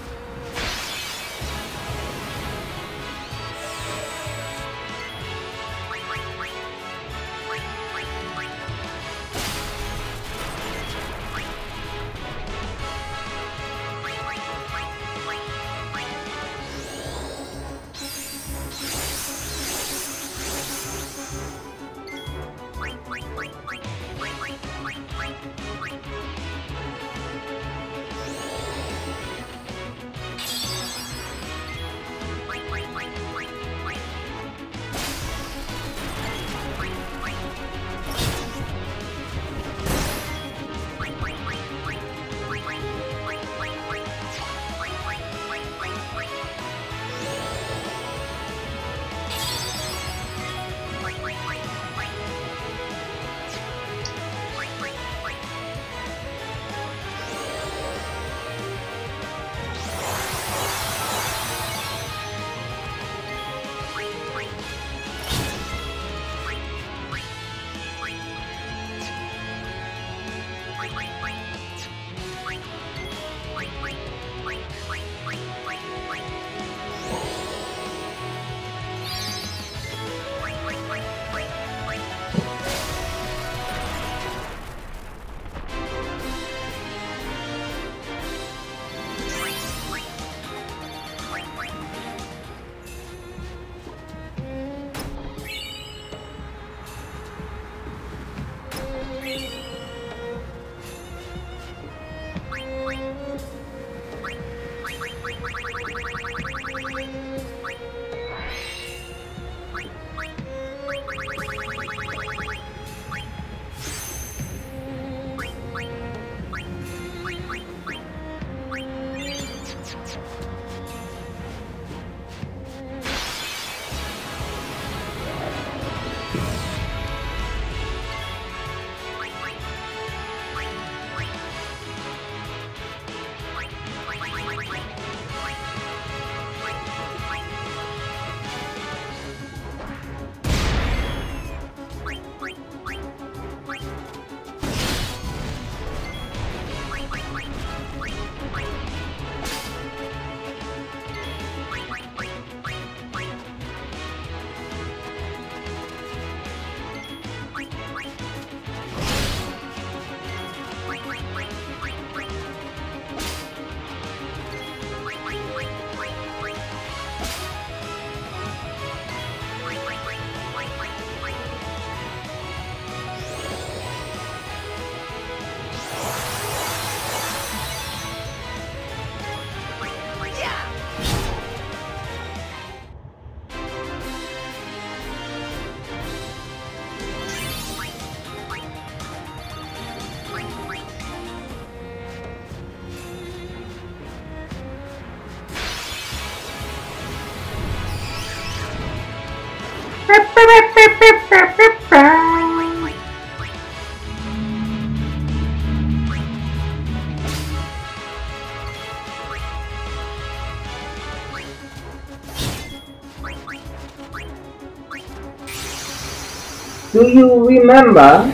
Do you remember?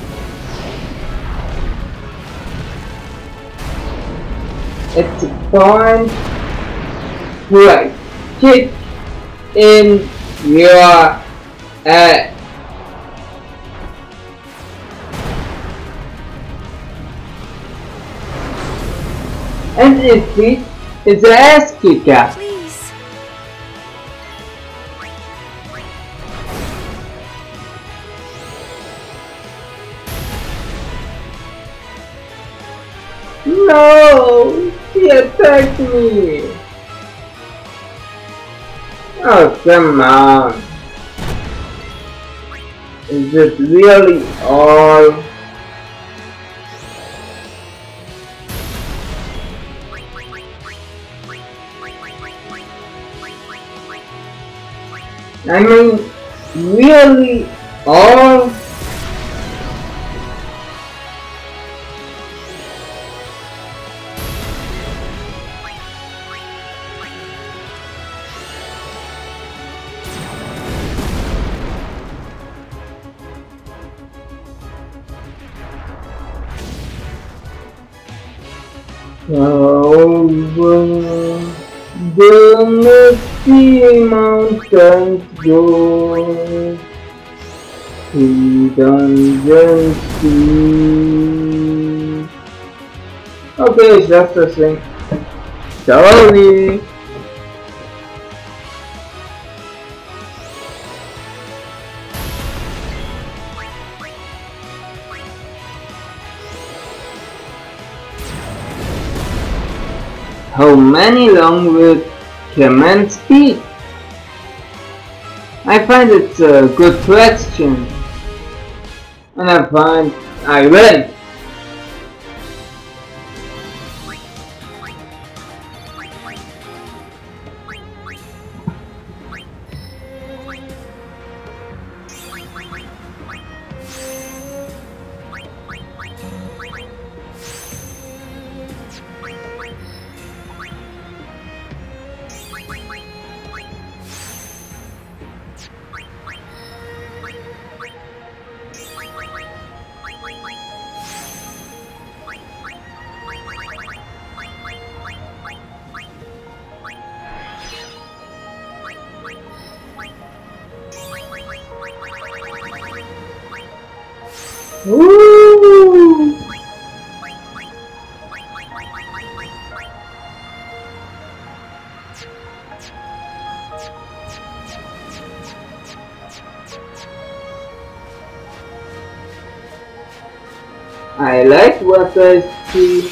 At the point where I kick in your ass. And it is an ass kicker. Please. No! He attacked me! Oh, come on! Is it really all? I mean, really all? Over the misty mountains go to Dungeon Sea. Okay, it's just a thing. Sorry. How many long will Clemens be? I find it's a good question. And I find I will. Woo! I like what I see.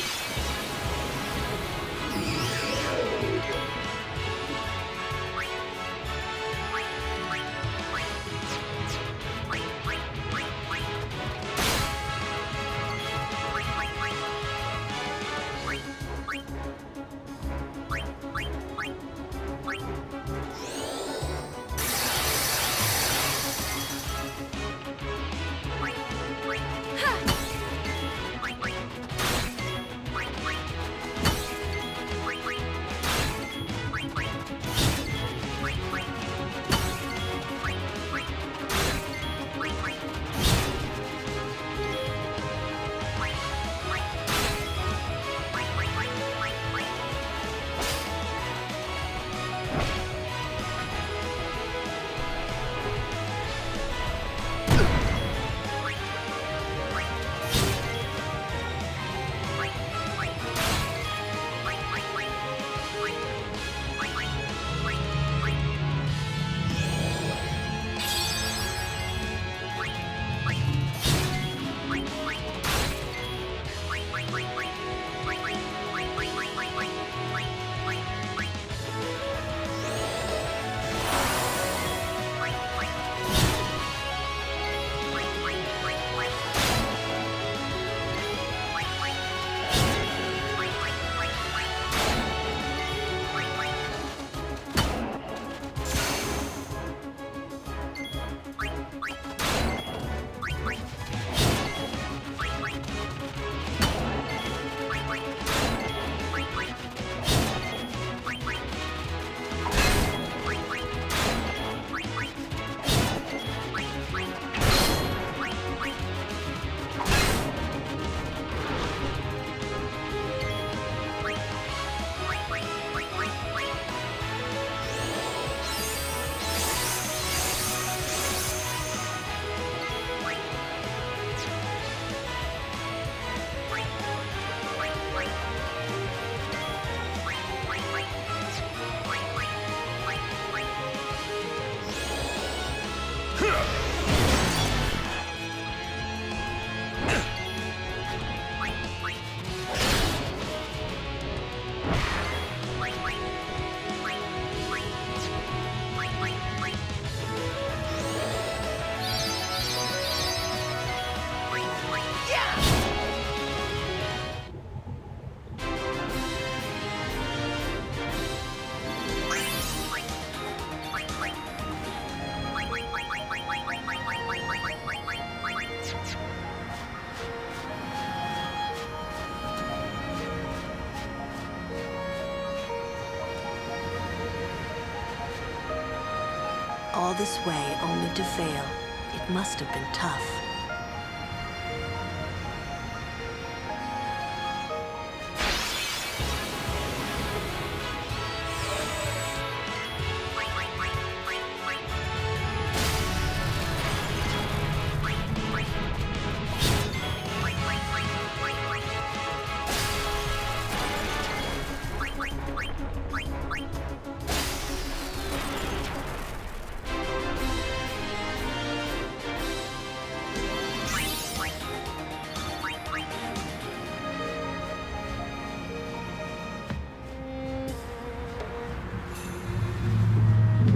All this way only to fail. It must have been tough.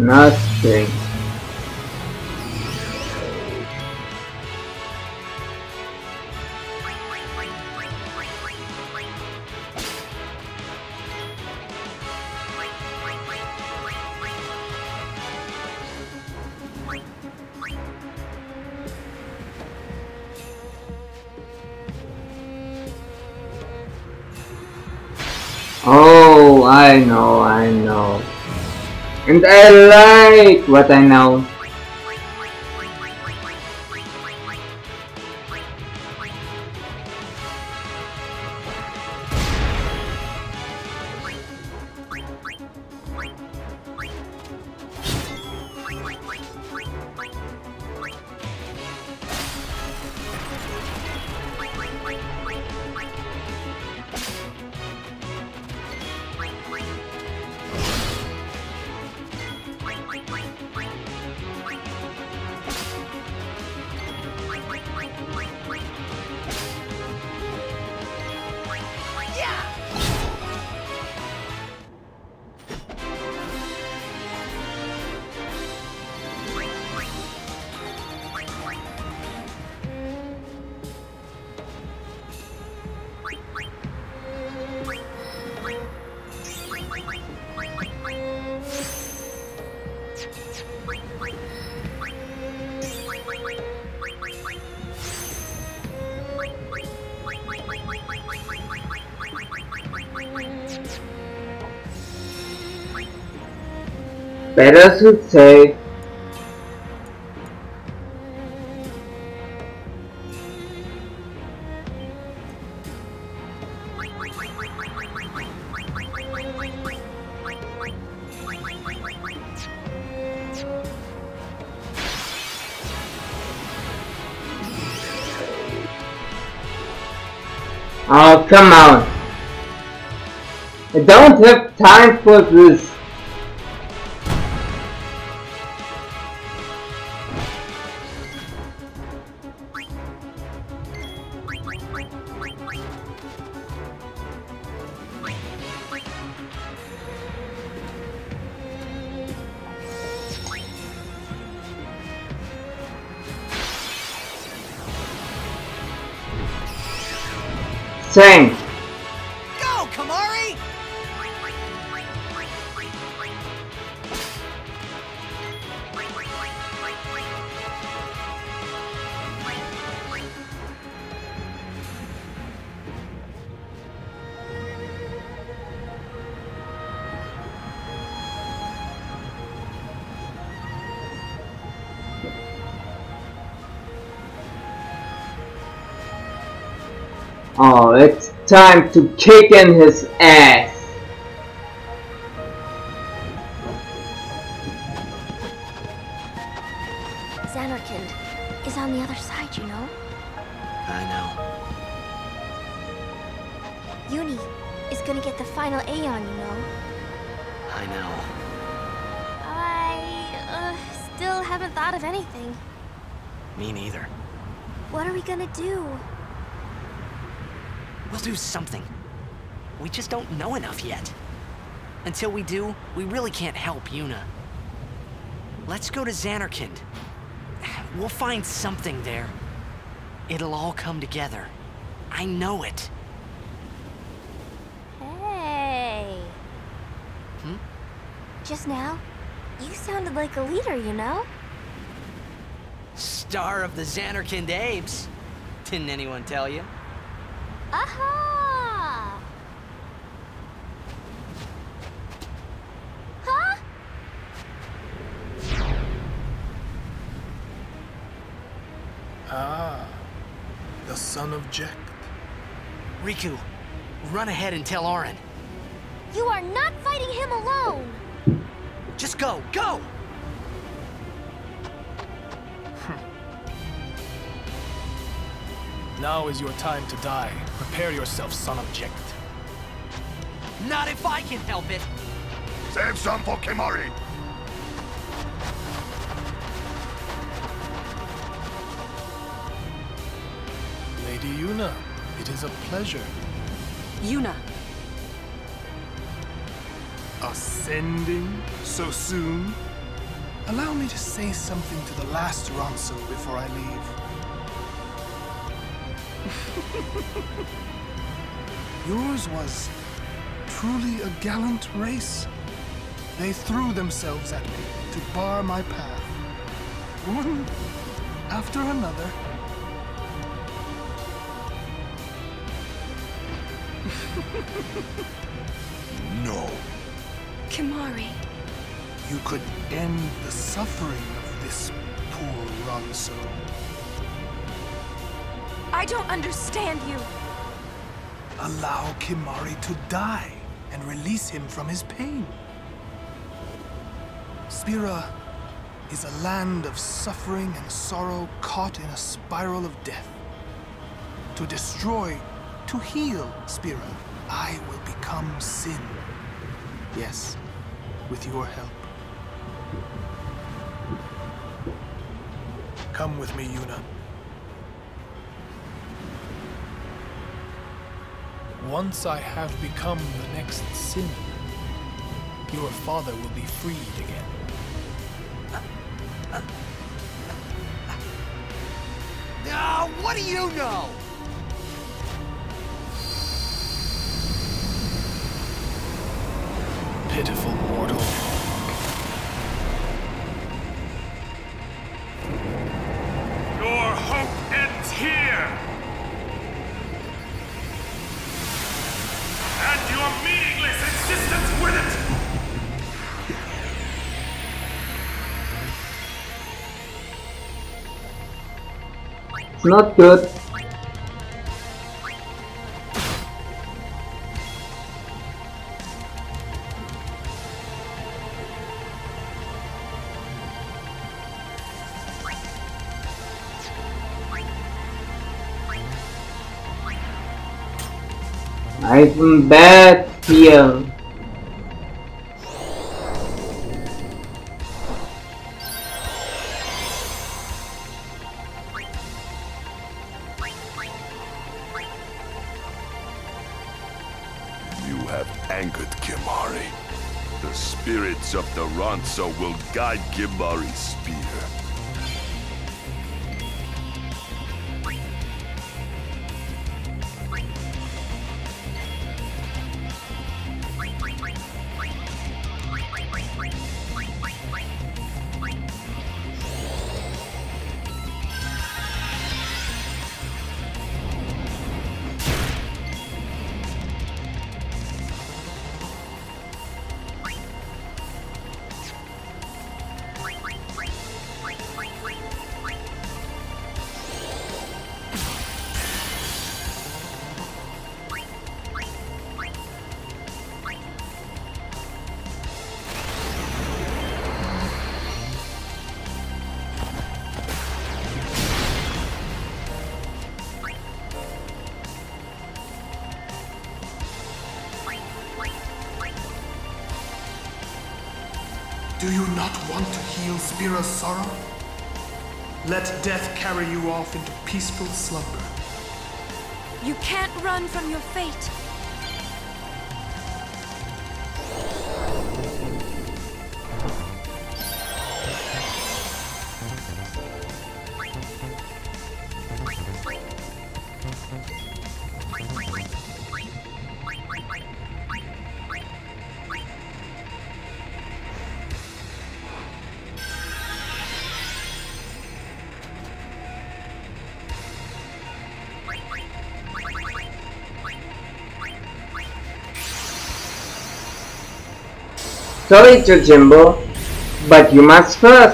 nothing. Oh, I know. And I like what I know. Better should say. Oh, come on. I don't have time for this. Sing. Go, Kamari! Oh, it's time to kick in his ass. Zanarkand is on the other side, you know? I know. Uni is gonna get the final Aeon, you know? I know. I still haven't thought of anything. Me neither. What are we gonna do? We'll do something. We just don't know enough yet. Until we do, we really can't help Yuna. Let's go to Zanarkand. We'll find something there. It'll all come together. I know it. Hey. Just now, you sounded like a leader, you know? Star of the Zanarkand Apes. Didn't anyone tell you? Aha! Huh? Ah, the son of Jecht. Riku, run ahead and tell Auron. You are not fighting him alone! Just go, go! Now is your time to die. Prepare yourself, son of Jecht. Not if I can help it! Save some for Kimahri! Lady Yuna, it is a pleasure. Yuna. Ascending so soon? Allow me to say something to the last Ronso before I leave. Yours was truly a gallant race. They threw themselves at me to bar my path, one after another. No. Kimahri. You could end the suffering of this poor Ronso. I don't understand you. Allow Kimahri to die and release him from his pain. Spira is a land of suffering and sorrow caught in a spiral of death. To destroy, to heal Spira, I will become Sin. Yes, with your help. Come with me, Yuna. Once I have become the next Sin, your father will be freed again. What do you know? Pitiful mortal. Your hope ends here! And your meaningless existence with it! It's not good. I'm bad here. You have angered Kimahri. The spirits of the Ronso will guide Kimahri's spear. Do you not want to heal Spira's sorrow? Let death carry you off into peaceful slumber. You can't run from your fate. Sorry, Jimbo, but you must first.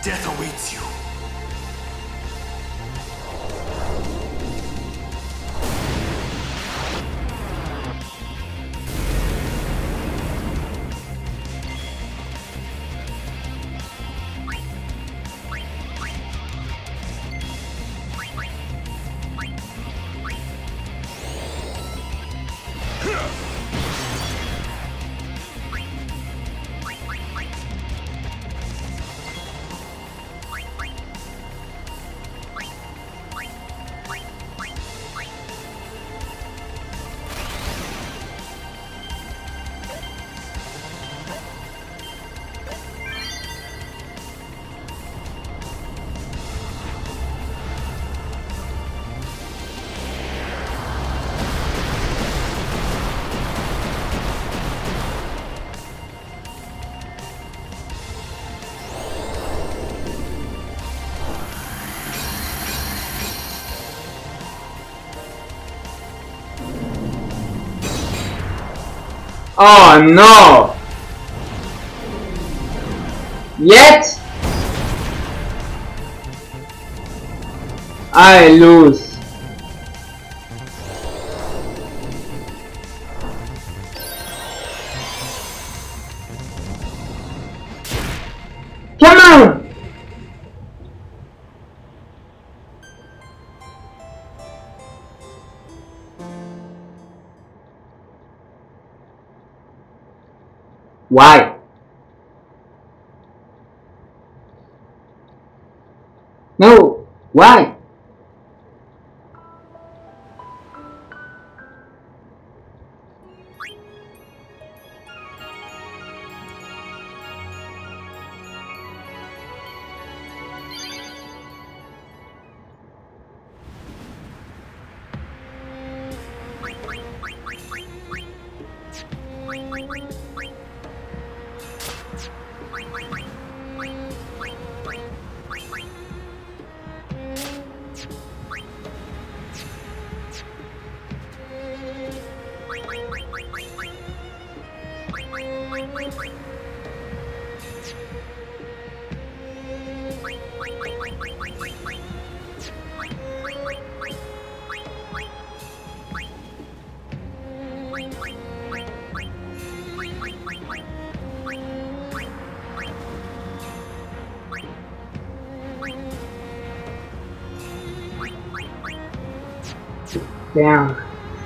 Death awaits you. Oh no! Yet I lose. Come on! Why? No, why? Damn.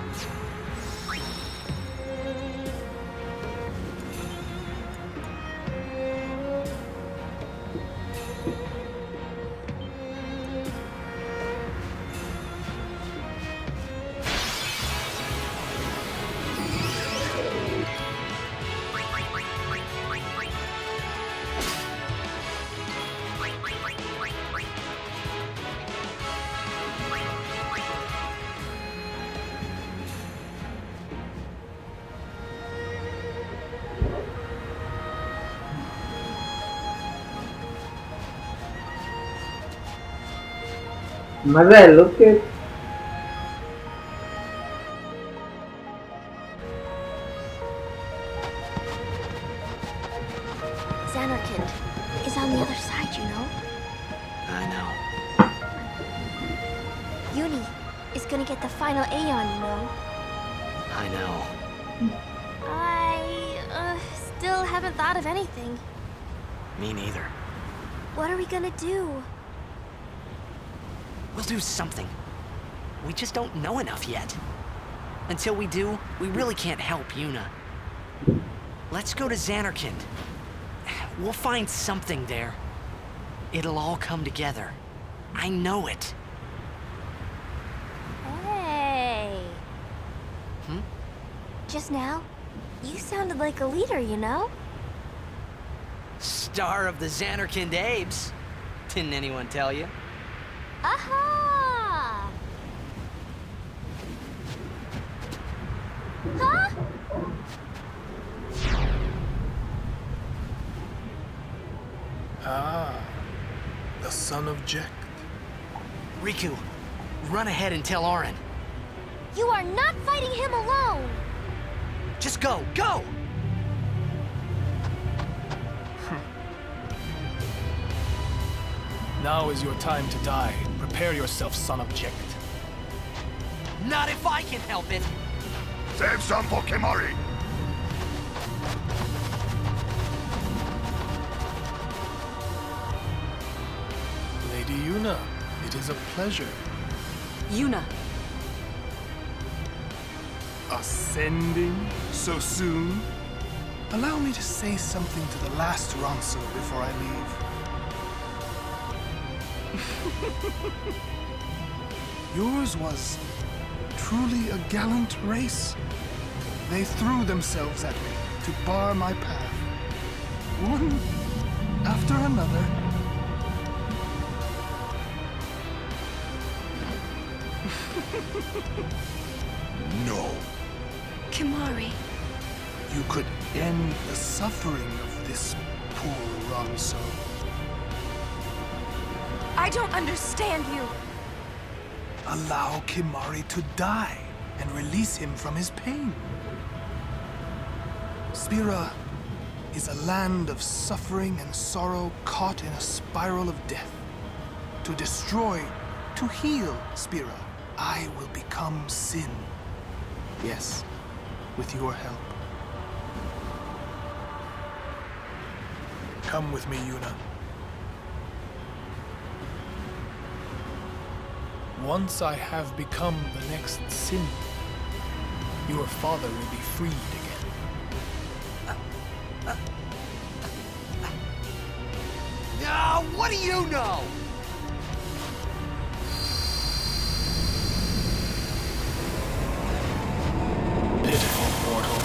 Mother, look at Zanarkand is on the other side, you know? I know. Uni is gonna get the final Aeon, you know? I know. I still haven't thought of anything. Me neither. What are we gonna do? We'll do something. We just don't know enough yet. Until we do, we really can't help Yuna. Let's go to Zanarkand. We'll find something there. It'll all come together. I know it. Hey. Hmm? Just now, you sounded like a leader, you know? Star of the Zanarkand Abes. Didn't anyone tell you? Aha! Huh? Ah, the son of Jecht. Riku, run ahead and tell Auron. You are not fighting him alone! Just go, go! Now is your time to die. Prepare yourself, son of Jecht. Not if I can help it! Save some for Kimahri! Lady Yuna, it is a pleasure. Yuna. Ascending so soon? Allow me to say something to the last Ronso before I leave. Yours was truly a gallant race. They threw themselves at me to bar my path, one after another. No. Kimahri. You could end the suffering of this poor Ronso. I don't understand you. Allow Kimahri to die and release him from his pain. Spira is a land of suffering and sorrow caught in a spiral of death. To destroy, to heal Spira, I will become Sin. Yes, with your help. Come with me, Yuna. Once I have become the next Sin, your father will be freed again. No, what do you know? Pitiful mortal.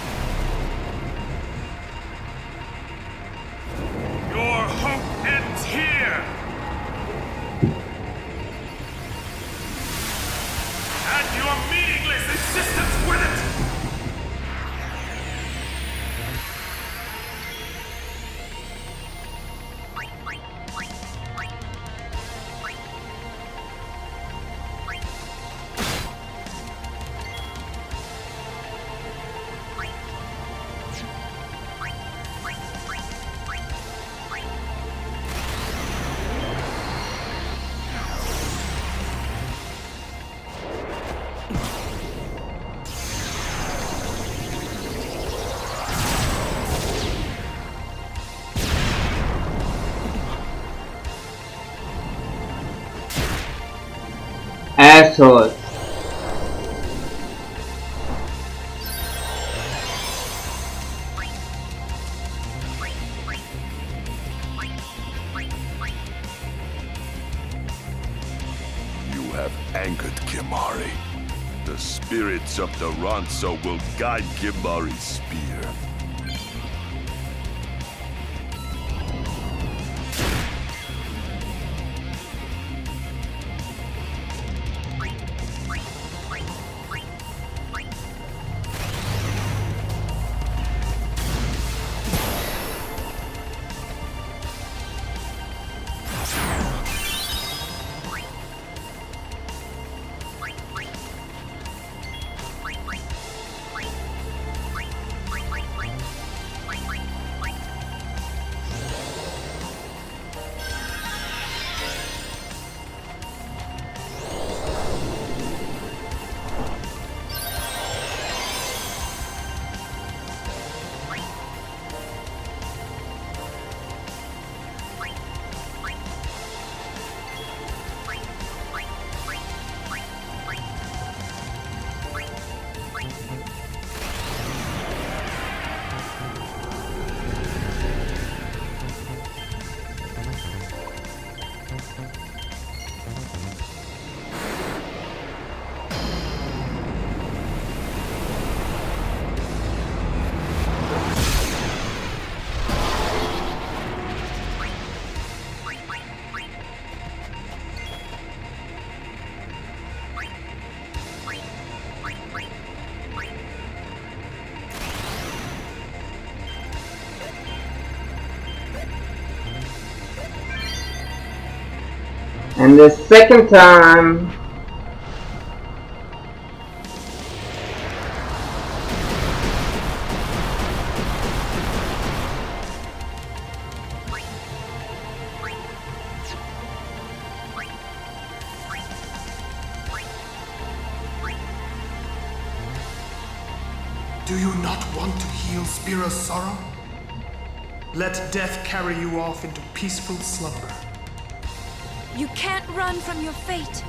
Your hope ends here! And your meaningless existence with it! Asshole. You have angered Kimahri. The spirits of the Ronso will guide Kimahri's spear. And the second time, Do you not want to heal Spira's sorrow? Let death carry you off into peaceful slumber. You can't run from your fate.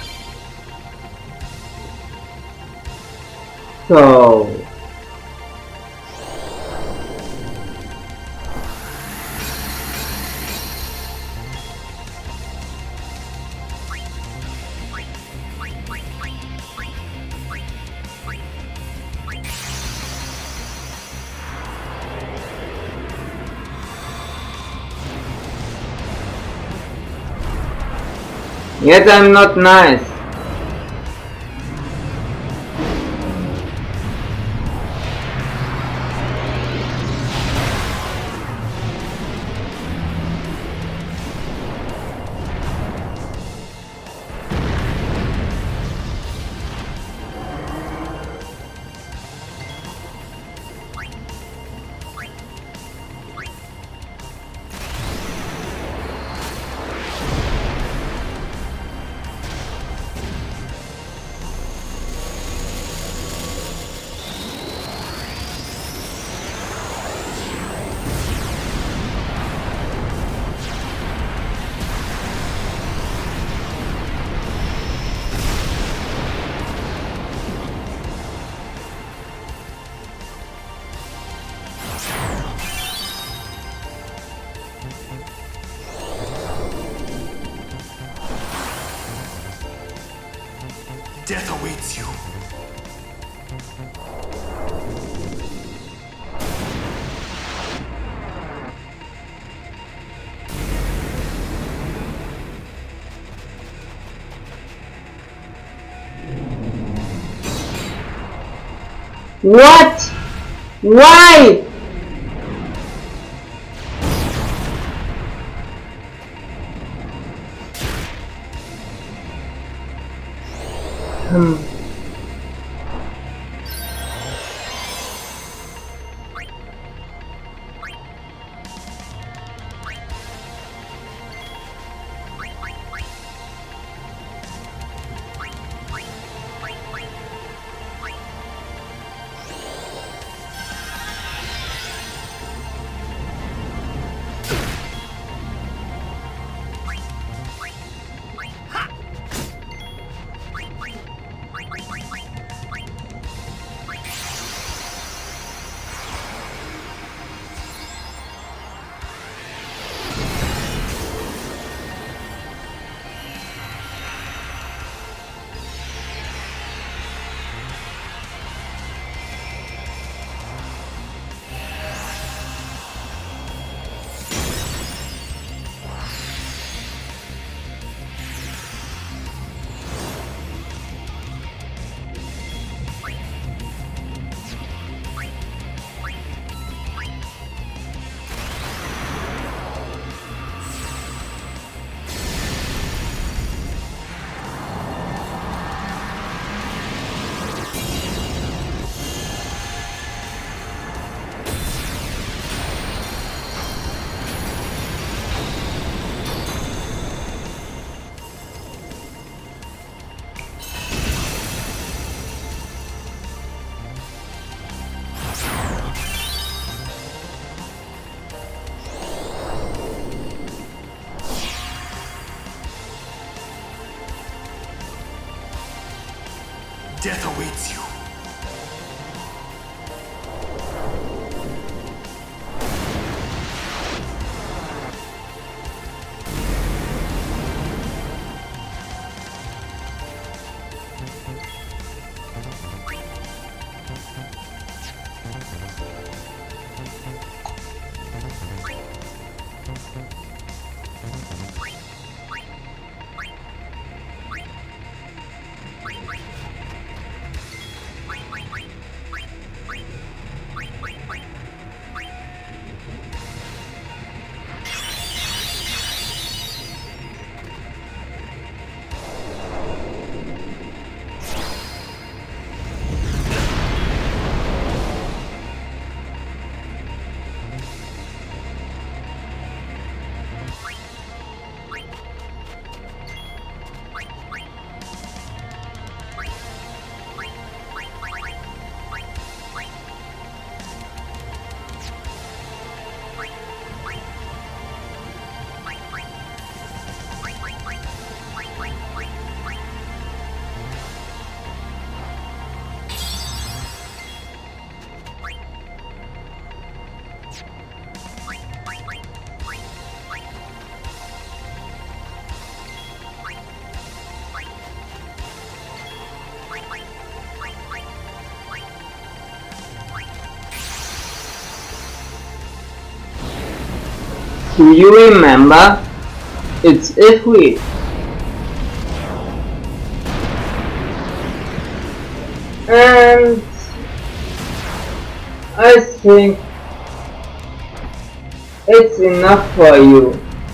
So... Yet I'm not nice. Death awaits you. What? Why? Death awaits you. Do you remember? It's Ifrit. And I think it's enough for you.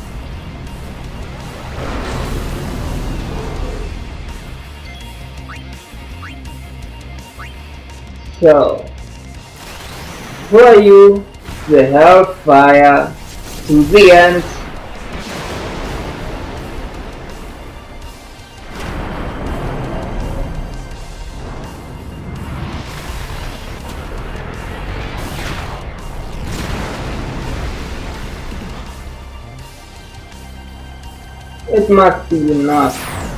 So, for you, the hellfire to the end. It must be enough.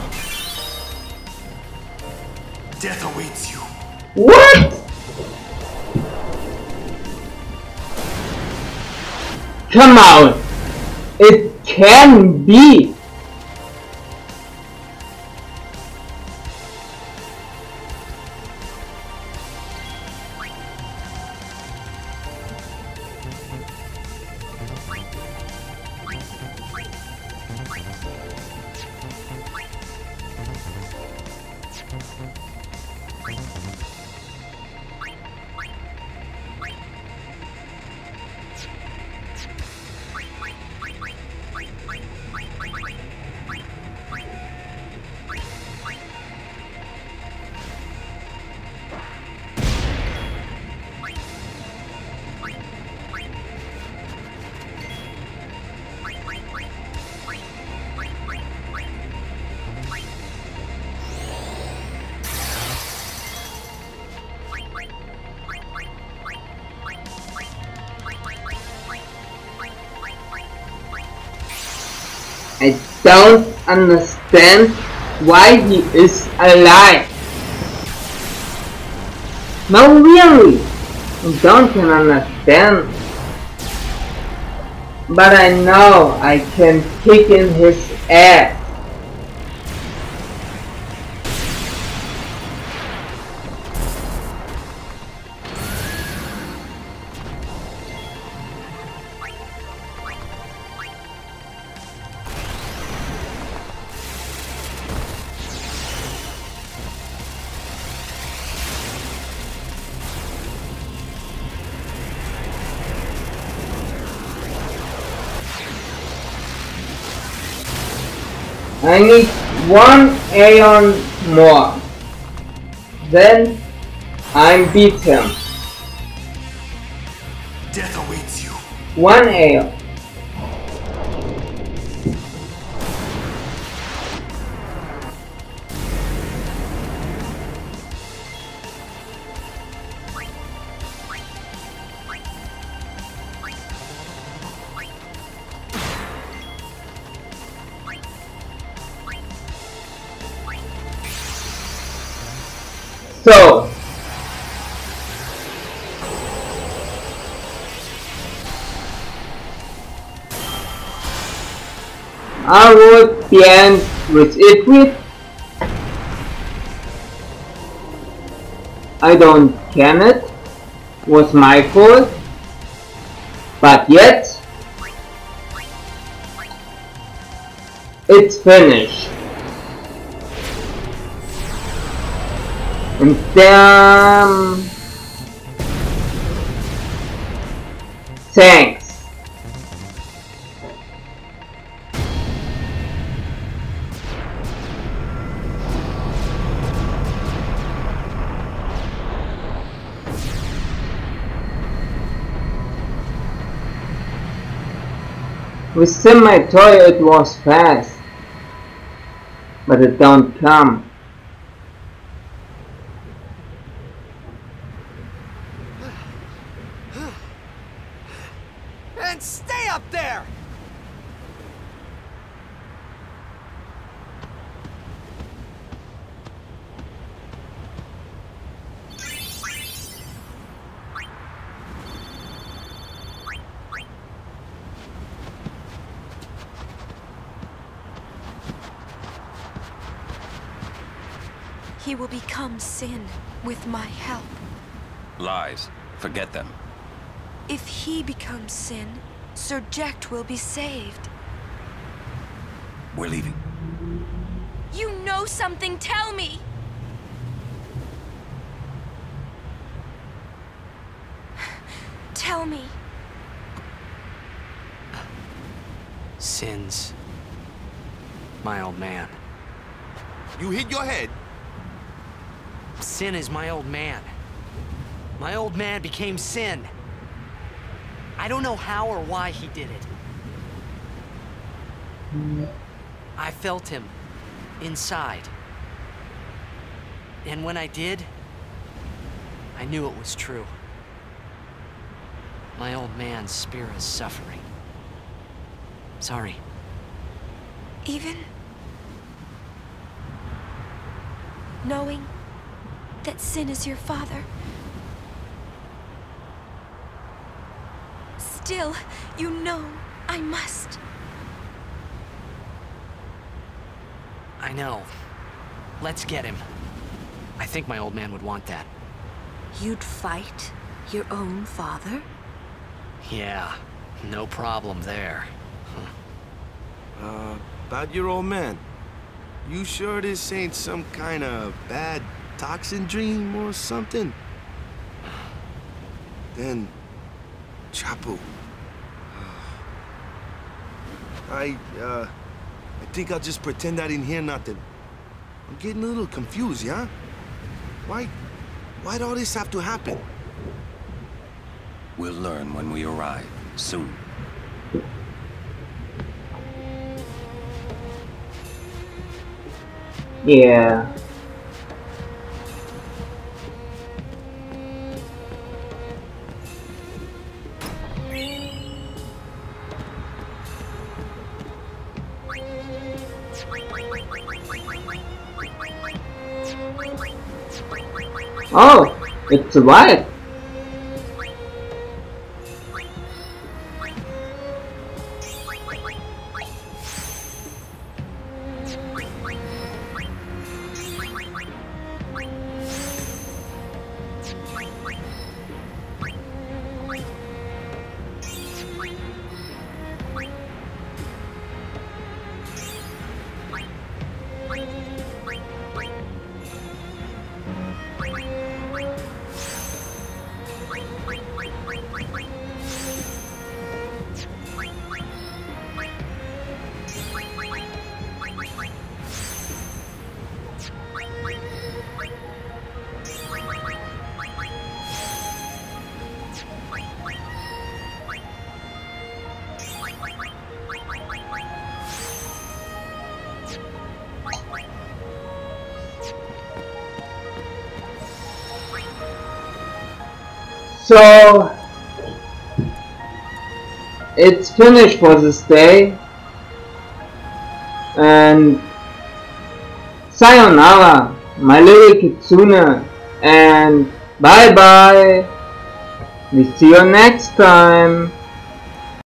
Death awaits you. What? Come on! It can be! I don't understand why he is alive. No, really, I don't understand. But I know I can kick in his ass. I need one Aeon more. Then I'm beat him. Death awaits you. One Aeon. So, I would the end with Ifrit. I don't can it. Was my fault. But yet, it's finished. And damn, thanks. With semi-toy it was fast, but it don't come. And stay up there! He will become sin with my help. Lies. Forget them. If he becomes sin, Sir Jecht will be saved. We're leaving. You know something, tell me! Tell me. Sin's my old man. You hit your head? Sin is my old man. My old man became Sin. I don't know how or why he did it. I felt him inside. And when I did, I knew it was true. My old man's spirit is suffering. Sorry. Even knowing that Sin is your father, still, you know I must. I know. Let's get him. I think my old man would want that. You'd fight your own father? Yeah, no problem there. About your old man. You sure this ain't some kind of bad toxin dream or something? Then, Chapu. I think I'll just pretend I didn't hear nothing. I'm getting a little confused, yeah? Why'd all this have to happen? We'll learn when we arrive, soon. Yeah. Oh, it's survived. So, it's finished for this day, and sayonara, my little Kitsune, and bye bye, we see you next time.